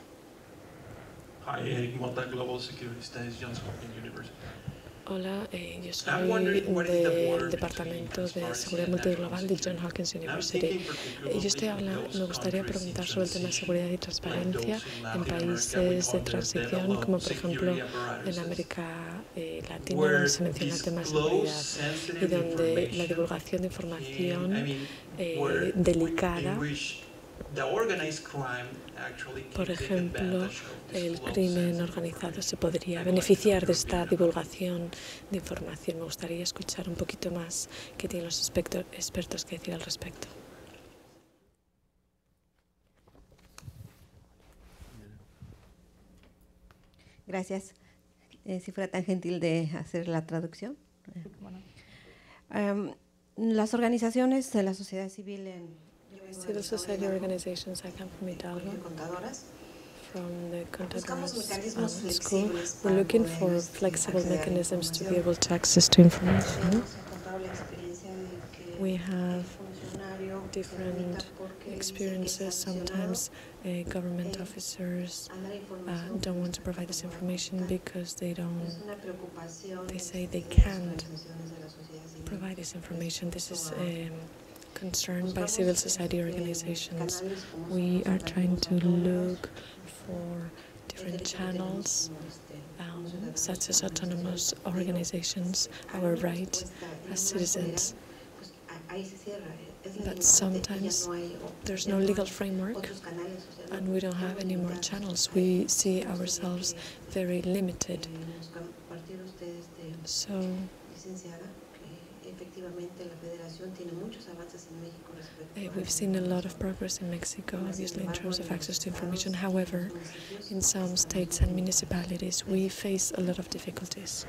Hi, Eric Mota, Global Security Studies, Johns Hopkins University. Hola, eh, yo I'm soy wondering what is the border del between Departamento de transparency Seguridad and national Multiglobal de Johns security. Hopkins And I'm University. thinking Eh, particularly Yo estoy of hablando, those me gustaría countries in preguntar sobre el tema de transition, seguridad y like transparencia those in en Latin America, we países de call them transición, developed como por ejemplo security en apparatuses, América eh, Latina, where donde se menciona el tema de seguridad disclosed y sensitive donde la information divulgación de can- información I mean, eh, where- delicada, in which the organized crime actually can por take ejemplo, advantage of el disclosed crimen sensitive organizado se podría information. beneficiar de esta divulgación de información. Me gustaría escuchar un poquito más qué tienen los experto- expertos que decir al respecto. Gracias. Eh, si fuera tan gentil de hacer la traducción. Bueno, Em, las organizaciones de la sociedad civil en Civil society organizations, I come from Hidalgo, contadoras, from the buscamos Contadores mecanismos um, school. flexibles We're para looking poder, for este, flexible acceder a la mechanisms to be información. able to access to information. Hemos encontrado la experiencia de que We el have funcionario se different limita porque dice que es experiences. sancionado Sometimes uh, government eh, officers a dar uh, información don't want to provide this information because they Es don't una preocupación they de say they las can't organizaciones de la sociedad civil. provide this information. This is Respecto a- um, concerned by Buscamos, civil society este, organizations. canales como son We los are trying to organismos autónomos, look for el different derecho que tenemos channels, como, este, um, como ciudadanos such as para autonomous manifestar, pero organizations, hay our una right respuesta y as una citizens. soledad, pues, a- ahí se cierra, es But limitante y ya sometimes no hay o- there's ya no no legal hay framework otros canales, o sea, and we don't have any more channels. We see ourselves very limited. Eh, nos compartieron ustedes de So licenciada que efectivamente la federación tiene muchos avances en México respecto uh, a we've seen a lot of progress in Mexico, obviously, in terms of access to information. However, in some states and municipalities, we face a lot of difficulties.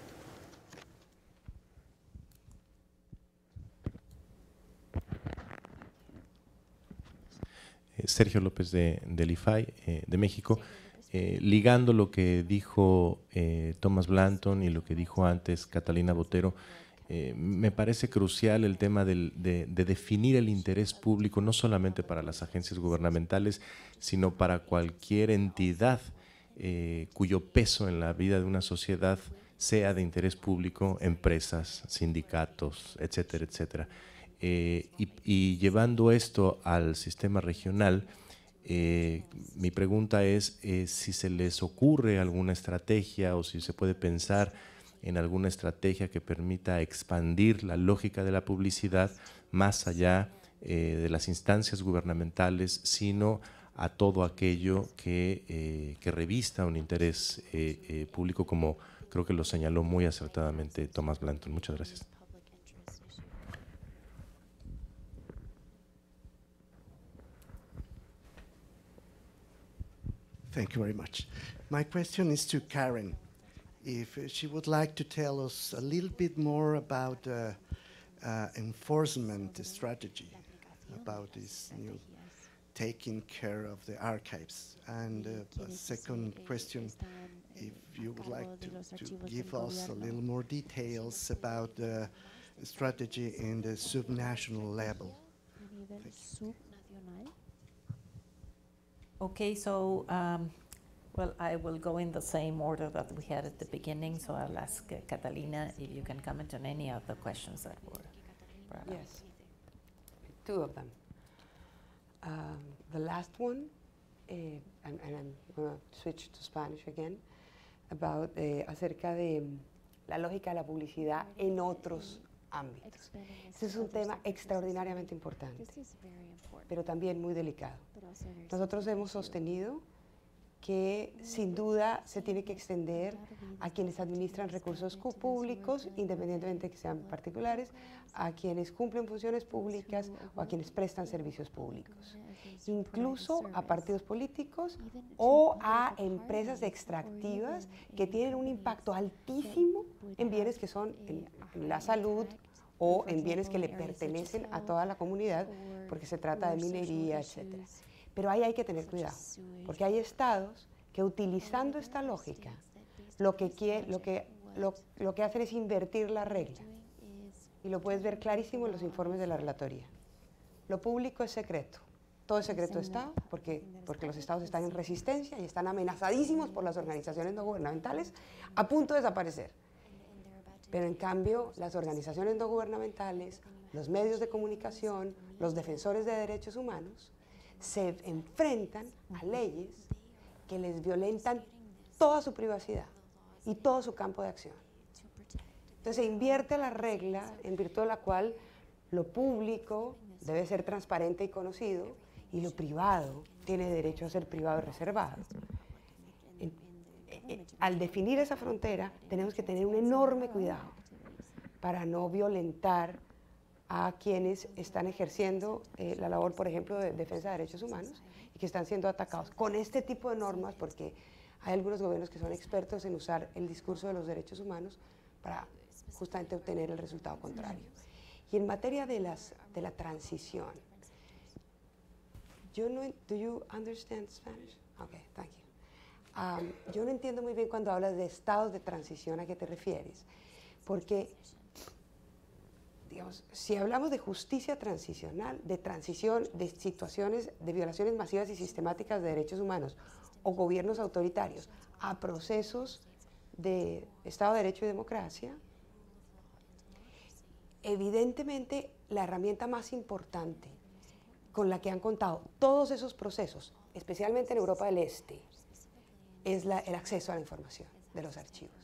Eh, Sergio López de, del I F A I, eh, de México, eh, ligando lo que dijo eh, Thomas Blanton y lo que dijo antes Catalina Botero, eh, me parece crucial el tema del, de, de definir el interés público no solamente para las agencias gubernamentales, sino para cualquier entidad eh, cuyo peso en la vida de una sociedad sea de interés público, empresas, sindicatos, etcétera, etcétera. Eh, y, y llevando esto al sistema regional, eh, mi pregunta es eh, si se les ocurre alguna estrategia o si se puede pensar en alguna estrategia que permita expandir la lógica de la publicidad más allá eh, de las instancias gubernamentales, sino a todo aquello que, eh, que revista un interés eh, eh, público, como creo que lo señaló muy acertadamente Thomas Blanton. Muchas gracias. Thank you very much. My question is to Karen. If uh, she would like to tell us a little bit more about uh, uh, enforcement strategy, about this new taking care of the archives? And uh, a second question, if you would like to, to give us a little more details about the strategy in the subnational level. Okay, so, um, well, I will go in the same order that we had at the beginning, so I'll ask uh, Catalina if you can comment on any of the questions that were brought up. Yes, two of them. Um, the last one, uh, and, and I'm going to switch to Spanish again, about eh, acerca de um, la lógica de la publicidad en otros ámbitos. Este es un tema extraordinariamente importante, pero también muy delicado. Nosotros hemos sostenido que sin duda se tiene que extender a quienes administran recursos públicos, independientemente de que sean particulares, a quienes cumplen funciones públicas o a quienes prestan servicios públicos, incluso a partidos políticos o a empresas extractivas que tienen un impacto altísimo en bienes que son en, en la salud o en bienes que le pertenecen a toda la comunidad, porque se trata de minería, etcétera. Pero ahí hay que tener cuidado, porque hay estados que utilizando esta lógica, lo que, quiere, lo que, lo, lo que hacen es invertir la regla. Y lo puedes ver clarísimo en los informes de la relatoría. Lo público es secreto. Todo es secreto de Estado, porque, porque los estados están en resistencia y están amenazadísimos por las organizaciones no gubernamentales, a punto de desaparecer. Pero en cambio, las organizaciones no gubernamentales, los medios de comunicación, los defensores de derechos humanos, se enfrentan a leyes que les violentan toda su privacidad y todo su campo de acción. Entonces se invierte la regla en virtud de la cual lo público debe ser transparente y conocido y lo privado tiene derecho a ser privado y reservado. En, eh, al definir esa frontera tenemos que tener un enorme cuidado para no violentar a quienes están ejerciendo eh, la labor, por ejemplo, de defensa de derechos humanos y que están siendo atacados con este tipo de normas, porque hay algunos gobiernos que son expertos en usar el discurso de los derechos humanos para justamente obtener el resultado contrario. Y en materia de, las, de la transición, yo no, do you understand Spanish? Okay, thank you. Um, yo no entiendo muy bien cuando hablas de estados de transición a qué te refieres, porque digamos, si hablamos de justicia transicional, de transición, de situaciones de violaciones masivas y sistemáticas de derechos humanos o gobiernos autoritarios a procesos de Estado de Derecho y democracia, evidentemente la herramienta más importante con la que han contado todos esos procesos, especialmente en Europa del Este, es la, el acceso a la información de los archivos.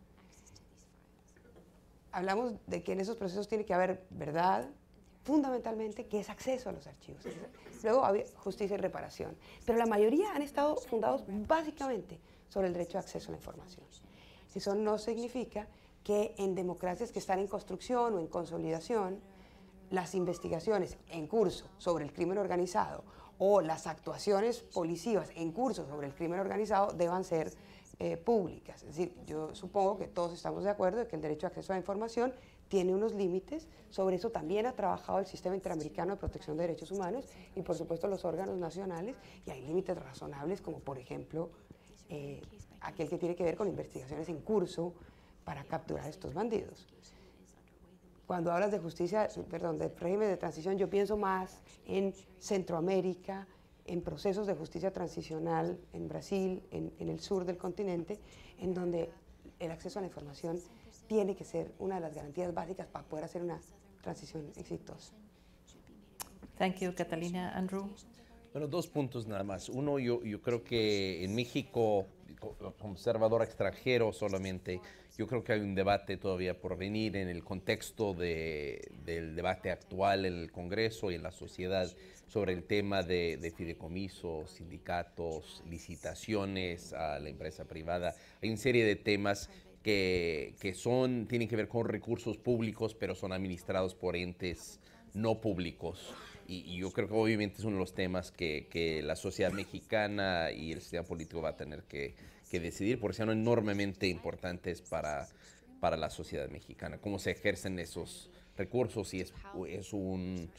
Hablamos de que en esos procesos tiene que haber verdad, fundamentalmente, que es acceso a los archivos. Luego había justicia y reparación. Pero la mayoría han estado fundados básicamente sobre el derecho de acceso a la información. Eso no significa que en democracias que están en construcción o en consolidación, las investigaciones en curso sobre el crimen organizado o las actuaciones policivas en curso sobre el crimen organizado deban ser Eh, públicas. Es decir, yo supongo que todos estamos de acuerdo de que el derecho a acceso a la información tiene unos límites. Sobre eso también ha trabajado el Sistema Interamericano de Protección de Derechos Humanos y por supuesto los órganos nacionales, y hay límites razonables como por ejemplo eh, aquel que tiene que ver con investigaciones en curso para capturar a estos bandidos. Cuando hablas de justicia, perdón, de régimen de transición, yo pienso más en Centroamérica, en procesos de justicia transicional en Brasil, en, en el sur del continente, en donde el acceso a la información tiene que ser una de las garantías básicas para poder hacer una transición exitosa. Thank you, Catalina. Andrew? Bueno, dos puntos nada más. Uno, yo, yo creo que en México, observador extranjero solamente, yo creo que hay un debate todavía por venir en el contexto de, del debate actual en el Congreso y en la sociedad sobre el tema de, de fideicomisos, sindicatos, licitaciones a la empresa privada. Hay una serie de temas que, que son, tienen que ver con recursos públicos, pero son administrados por entes no públicos. Y, y yo creo que obviamente es uno de los temas que, que la sociedad mexicana y el sistema político va a tener que, que decidir, porque son enormemente importantes para, para la sociedad mexicana. Cómo se ejercen esos recursos, si es, es un...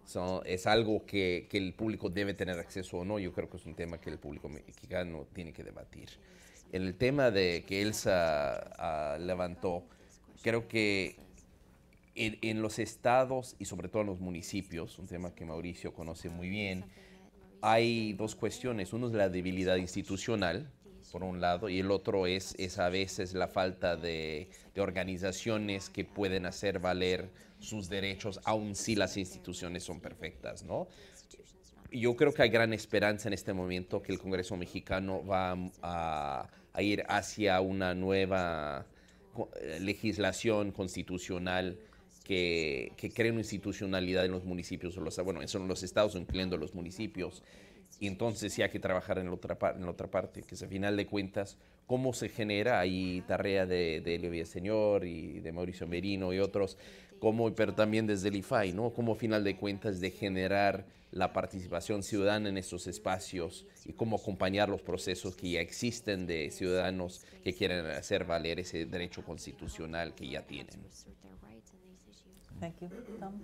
So, es algo que, que el público debe tener acceso o no. Yo creo que es un tema que el público mexicano tiene que debatir. En el tema de que Elsa uh, levantó, creo que en, en los estados y sobre todo en los municipios, un tema que Mauricio conoce muy bien, hay dos cuestiones. Uno es la debilidad institucional, por un lado, y el otro es, es a veces la falta de, de organizaciones que pueden hacer valer sus derechos, aun si las instituciones son perfectas, ¿no? Yo creo que hay gran esperanza en este momento que el Congreso mexicano va a, a ir hacia una nueva legislación constitucional que, que cree una institucionalidad en los municipios, o los, bueno, eso en los estados, incluyendo los municipios. Y entonces sí hay que trabajar en la otra, en la otra parte, que es a final de cuentas cómo se genera, ahí tarea de, de Elio Villaseñor y de Mauricio Merino y otros, cómo, pero también desde el I F A I, ¿no? Cómo a final de cuentas de generar la participación ciudadana en estos espacios y cómo acompañar los procesos que ya existen de ciudadanos que quieren hacer valer ese derecho constitucional que ya tienen. Thank you. Tom?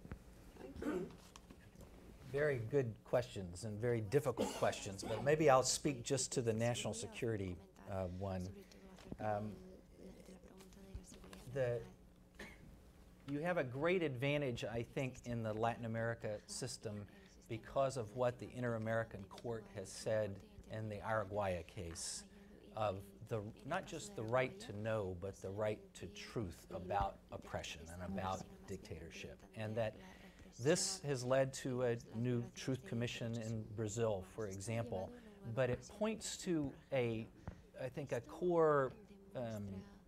Very good questions and very difficult questions, but maybe I'll speak just to the national security uh, one. Um, the, you have a great advantage, I think, in the Latin America system because of what the Inter-American Court has said in the Araguaya case of the, not just the right to know, but the right to truth about oppression and about dictatorship. And that this has led to a new Truth Commission in Brazil, for example, but it points to a, I think, a core um,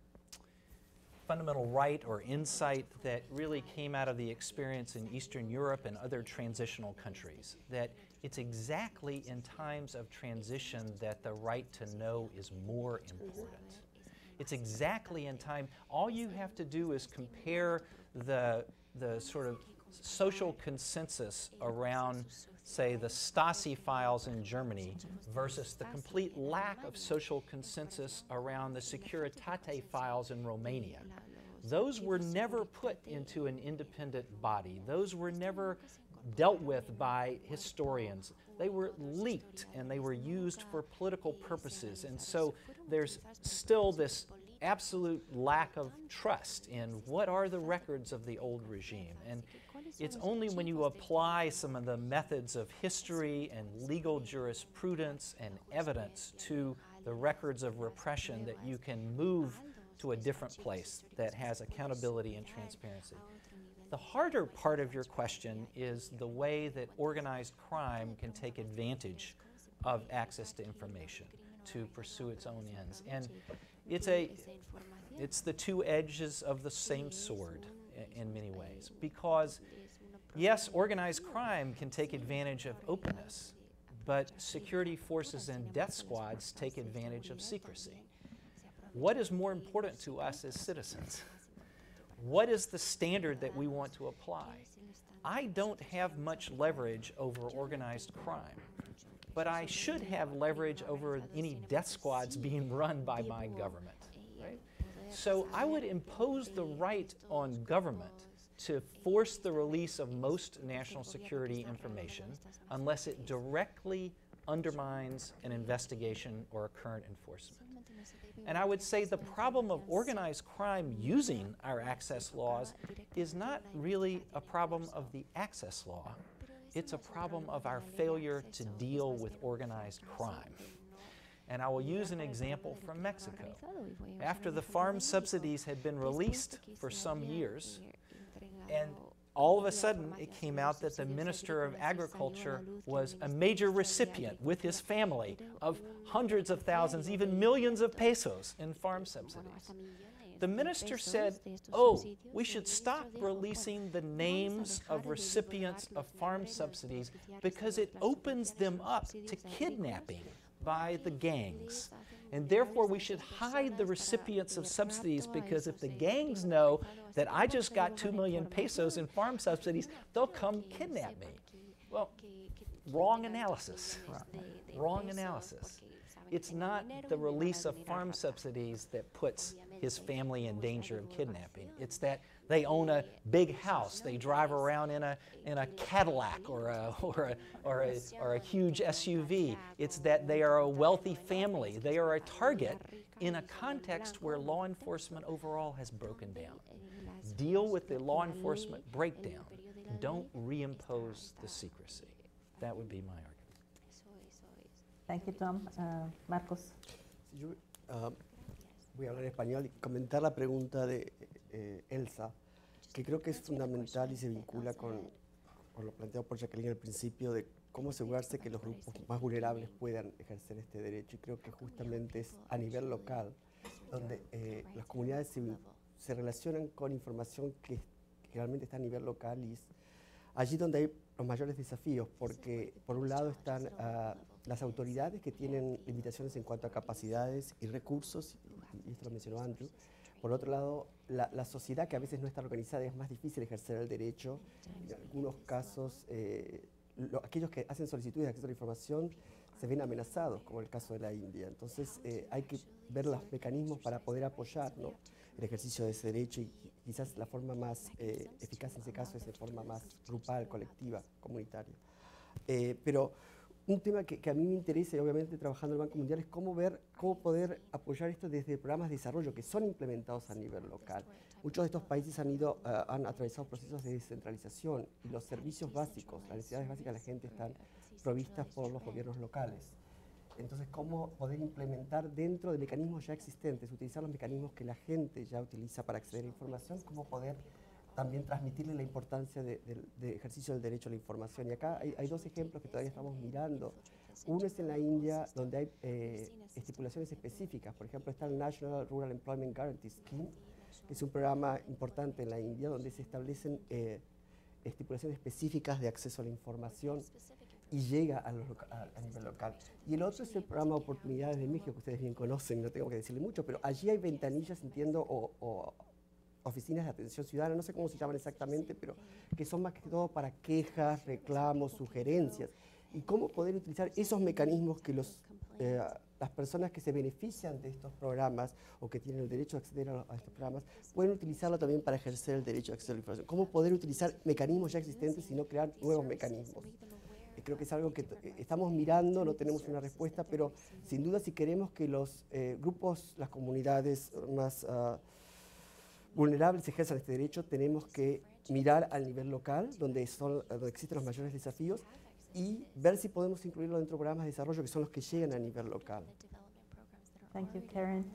fundamental right or insight that really came out of the experience in Eastern Europe and other transitional countries, that it's exactly in times of transition that the right to know is more important. It's exactly in time, all you have to do is compare the, the sort of social consensus around, say, the Stasi files in Germany versus the complete lack of social consensus around the Securitate files in Romania. Those were never put into an independent body. Those were never dealt with by historians. They were leaked and they were used for political purposes. And so there's still this absolute lack of trust in what are the records of the old regime. And it's only when you apply some of the methods of history and legal jurisprudence and evidence to the records of repression that you can move to a different place that has accountability and transparency. The harder part of your question is the way that organized crime can take advantage of access to information to pursue its own ends. And it's a, it's the two edges of the same sword in many ways, because yes, organized crime can take advantage of openness, but security forces and death squads take advantage of secrecy. What is more important to us as citizens? What is the standard that we want to apply? I don't have much leverage over organized crime, but I should have leverage over any death squads being run by my government. Right? So I would impose the right on government to force the release of most national security information unless it directly undermines an investigation or a current enforcement. And I would say the problem of organized crime using our access laws is not really a problem of the access law. It's a problem of our failure to deal with organized crime. And I will use an example from Mexico. After the farm subsidies had been released for some years, and all of a sudden it came out that the Minister of Agriculture was a major recipient with his family of hundreds of thousands, even millions of pesos in farm subsidies. The minister said, oh, we should stop releasing the names of recipients of farm subsidies because it opens them up to kidnapping by the gangs. And therefore we should hide the recipients of subsidies, because if the gangs know that I just got two million pesos in farm subsidies, they'll come kidnap me. Well, wrong analysis. Wrong analysis. It's not the release of farm subsidies that puts his family in danger of kidnapping. It's that They own a big house. They drive around in a, in a Cadillac or a, or, a, or, a, or a huge S U V. It's that they are a wealthy family. They are a target in a context where law enforcement overall has broken down. Deal with the law enforcement breakdown. Don't reimpose the secrecy. That would be my argument. Thank you, Tom. Uh, Marcos. Yo, uh, voy a hablar español y comentar la pregunta de eh, Elsa, que creo que es fundamental y se vincula con, con lo planteado por Jacqueline al principio de cómo asegurarse que los grupos más vulnerables puedan ejercer este derecho. Y creo que justamente es a nivel local donde eh, las comunidades se, se relacionan con información que, que realmente está a nivel local y es allí donde hay los mayores desafíos, porque por un lado están uh, las autoridades que tienen limitaciones en cuanto a capacidades y recursos, y esto lo mencionó Andrew. Por otro lado, la, la sociedad que a veces no está organizada, es más difícil ejercer el derecho. En algunos casos, eh, lo, aquellos que hacen solicitudes de acceso a la información se ven amenazados, como el caso de la India. Entonces, eh, hay que ver los mecanismos para poder apoyar, ¿no?, el ejercicio de ese derecho, y quizás la forma más eh, eficaz en ese caso es de forma más grupal, colectiva, comunitaria. Eh, pero un tema que, que a mí me interesa, y obviamente trabajando en el Banco Mundial, es cómo ver, cómo poder apoyar esto desde programas de desarrollo que son implementados a nivel local. Muchos de estos países han, ido, uh, han atravesado procesos de descentralización y los servicios básicos, las necesidades básicas de la gente están provistas por los gobiernos locales. Entonces, cómo poder implementar dentro de mecanismos ya existentes, utilizar los mecanismos que la gente ya utiliza para acceder a información, cómo poder también transmitirle la importancia de, de, de ejercicio del derecho a la información. Y acá hay, hay dos ejemplos que todavía estamos mirando. Uno es en la India, donde hay eh, estipulaciones específicas. Por ejemplo, está el National Rural Employment Guarantee Scheme, que es un programa importante en la India, donde se establecen eh, estipulaciones específicas de acceso a la información y llega a, los a, a nivel local. Y el otro es el programa Oportunidades de México, que ustedes bien conocen, no tengo que decirle mucho, pero allí hay ventanillas, entiendo, o, o oficinas de atención ciudadana, no sé cómo se llaman exactamente, pero que son más que todo para quejas, reclamos, sugerencias, y cómo poder utilizar esos mecanismos que los, eh, las personas que se benefician de estos programas o que tienen el derecho a acceder a, a estos programas, pueden utilizarlo también para ejercer el derecho a acceder a la información. Cómo poder utilizar mecanismos ya existentes y no crear nuevos mecanismos. Creo que es algo que estamos mirando, no tenemos una respuesta, pero sin duda si queremos que los eh, grupos, las comunidades más uh, vulnerables ejerzan este derecho, tenemos que mirar al nivel local, donde, son, donde existen los mayores desafíos, y ver si podemos incluirlo dentro de programas de desarrollo que son los que llegan a nivel local. Thank you, Karen.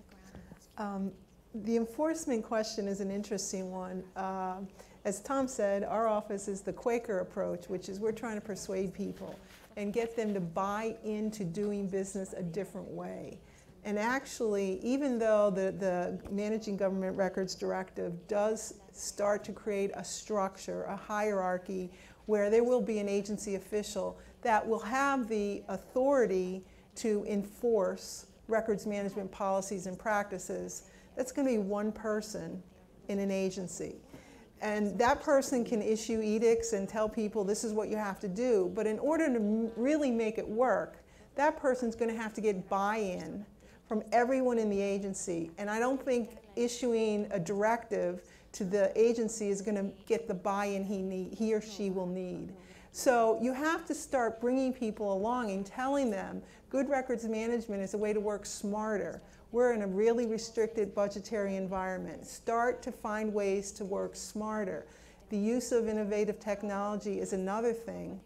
Um, the enforcement question is an interesting one. Uh, As Tom said, our office is the Quaker approach, which is we're trying to persuade people and get them to buy into doing business a different way. And actually, even though the, the Managing Government Records Directive does start to create a structure, a hierarchy, where there will be an agency official that will have the authority to enforce records management policies and practices, that's going to be one person in an agency. And that person can issue edicts and tell people this is what you have to do. But in order to really make it work, that person's going to have to get buy-in from everyone in the agency. And I don't think issuing a directive to the agency is going to get the buy-in he, need, he or she will need. So you have to start bringing people along and telling them good records management is a way to work smarter. We're in a really restricted budgetary environment. Start to find ways to work smarter. The use of innovative technology is another thing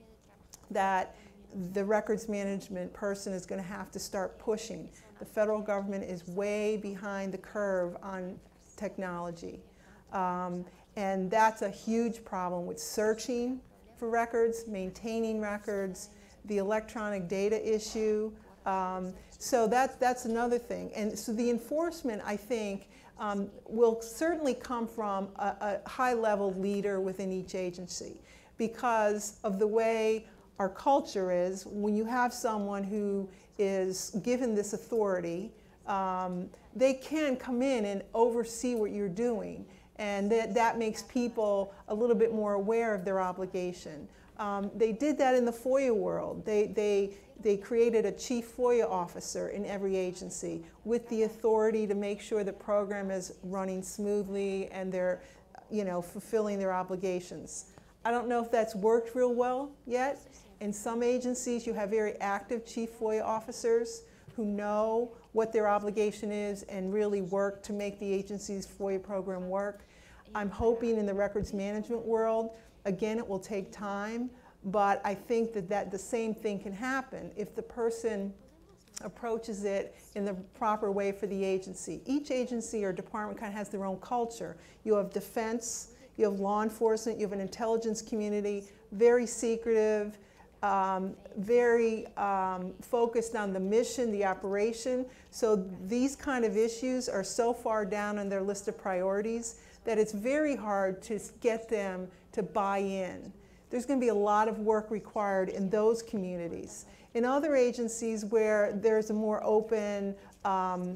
that the records management person is going to have to start pushing. The federal government is way behind the curve on technology. Um, and that's a huge problem with searching for records, maintaining records, the electronic data issue. Um, so that, that's another thing. And so the enforcement, I think, um, will certainly come from a, a high-level leader within each agency because of the way our culture is. When you have someone who is given this authority, um, they can come in and oversee what you're doing. And that, that makes people a little bit more aware of their obligation. Um, they did that in the FOIA world. They, they, they created a chief FOIA officer in every agency with the authority to make sure the program is running smoothly and they're you know, fulfilling their obligations. I don't know if that's worked real well yet. In some agencies, you have very active chief FOIA officers who know what their obligation is and really work to make the agency's FOIA program work. I'm hoping in the records management world, again, it will take time, but I think that, that the same thing can happen if the person approaches it in the proper way for the agency. Each agency or department kind of has their own culture. You have defense, you have law enforcement, you have an intelligence community, very secretive, um, very um, focused on the mission, the operation. So these kind of issues are so far down on their list of priorities that it's very hard to get them to buy in. There's going to be a lot of work required in those communities. In other agencies where there's a more open um,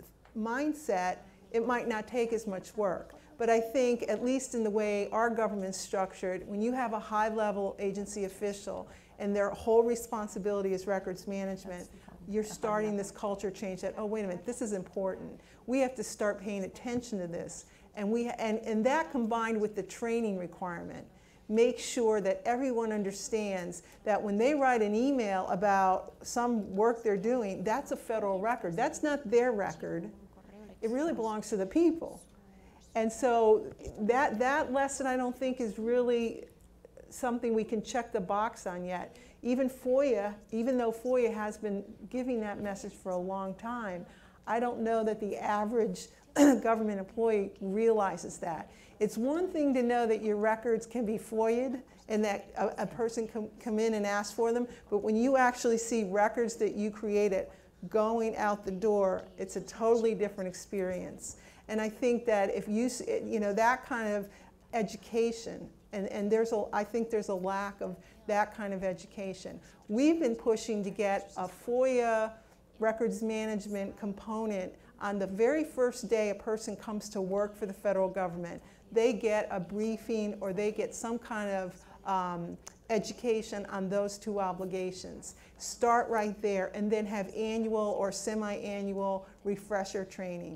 mindset, it might not take as much work. But I think, at least in the way our government's structured, when you have a high-level agency official and their whole responsibility is records management, you're starting this culture change that, oh, wait a minute, this is important. We have to start paying attention to this. And, we, and, and that combined with the training requirement, make sure that everyone understands that when they write an email about some work they're doing, that's a federal record. That's not their record. It really belongs to the people. And so that, that lesson, I don't think, is really something we can check the box on yet. Even FOIA, even though FOIA has been giving that message for a long time, I don't know that the average government employee realizes that. It's one thing to know that your records can be FOIA'd and that a, a person can come in and ask for them, but when you actually see records that you created going out the door, it's a totally different experience. And I think that if you, you know, that kind of education, and, and there's a, I think there's a lack of that kind of education. We've been pushing to get a FOIA records management component on the very first day a person comes to work for the federal government. They get a briefing or they get some kind of um, education on those two obligations. Start right there and then have annual or semi-annual refresher training,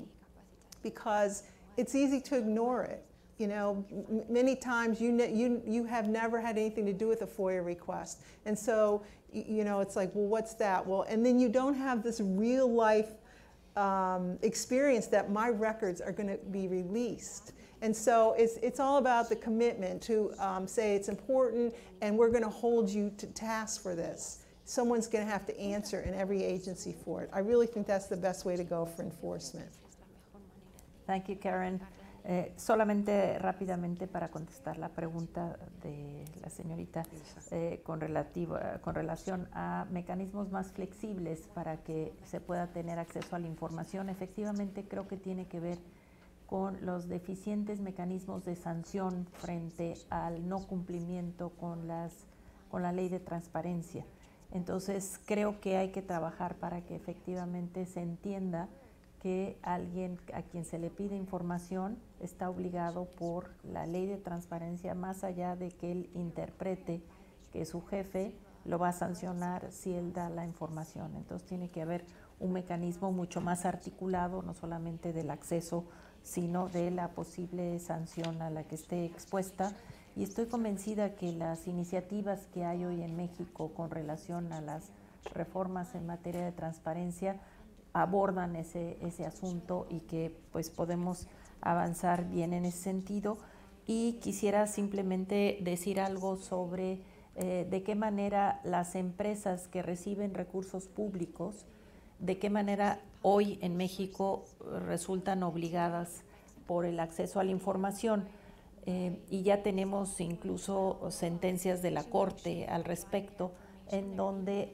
because it's easy to ignore it. You know, m many times you, ne you, you have never had anything to do with a FOIA request. And so, you know, it's like, well, what's that? Well, and then you don't have this real life um, experience that my records are going to be released. And so it's, it's all about the commitment to um, say it's important and we're going to hold you to task for this. Someone's going to have to answer in every agency for it. I really think that's the best way to go for enforcement. Thank you, Karen. Eh, solamente rápidamente para contestar la pregunta de la señorita eh, con, relativo, con relación a mecanismos más flexibles para que se pueda tener acceso a la información. Efectivamente, creo que tiene que ver con los deficientes mecanismos de sanción frente al no cumplimiento con, las, con la ley de transparencia. Entonces, creo que hay que trabajar para que efectivamente se entienda que alguien a quien se le pide información está obligado por la ley de transparencia, más allá de que él interprete que su jefe lo va a sancionar si él da la información. Entonces tiene que haber un mecanismo mucho más articulado, no solamente del acceso, sino de la posible sanción a la que esté expuesta. Y estoy convencida que las iniciativas que hay hoy en México con relación a las reformas en materia de transparencia abordan ese, ese asunto y que pues podemos avanzar bien en ese sentido. Y quisiera simplemente decir algo sobre eh, de qué manera las empresas que reciben recursos públicos, de qué manera hoy en México resultan obligadas por el acceso a la información. Eh, y ya tenemos incluso sentencias de la Corte al respecto, en donde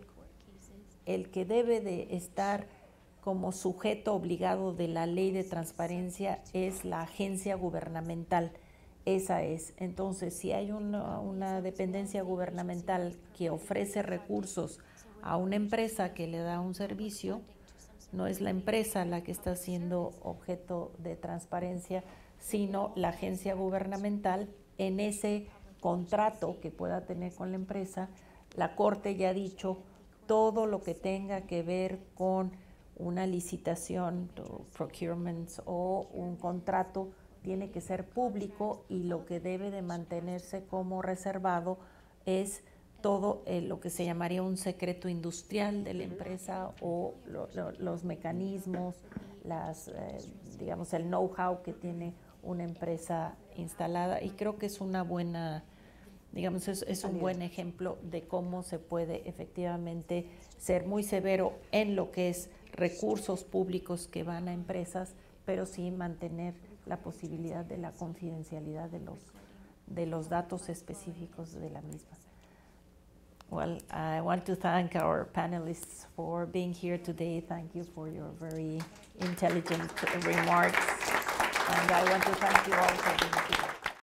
el que debe de estar como sujeto obligado de la ley de transparencia es la agencia gubernamental. Esa es. Entonces, si hay una, una dependencia gubernamental que ofrece recursos a una empresa que le da un servicio, no es la empresa la que está siendo objeto de transparencia, sino la agencia gubernamental. En ese contrato que pueda tener con la empresa, la Corte ya ha dicho todo lo que tenga que ver con una licitación, procurements o un contrato, tiene que ser público y lo que debe de mantenerse como reservado es todo eh, lo que se llamaría un secreto industrial de la empresa o lo, lo, los mecanismos, las, eh, digamos, el know-how que tiene una empresa instalada, y creo que es una buena, digamos, es, es un buen ejemplo de cómo se puede efectivamente ser muy severo en lo que es recursos públicos que van a empresas, pero sí mantener la posibilidad de la confidencialidad de los, de los datos específicos de la misma. Well, I want to thank our panelists for being here today. Thank you for your very intelligent remarks. And I want to thank you all for being here.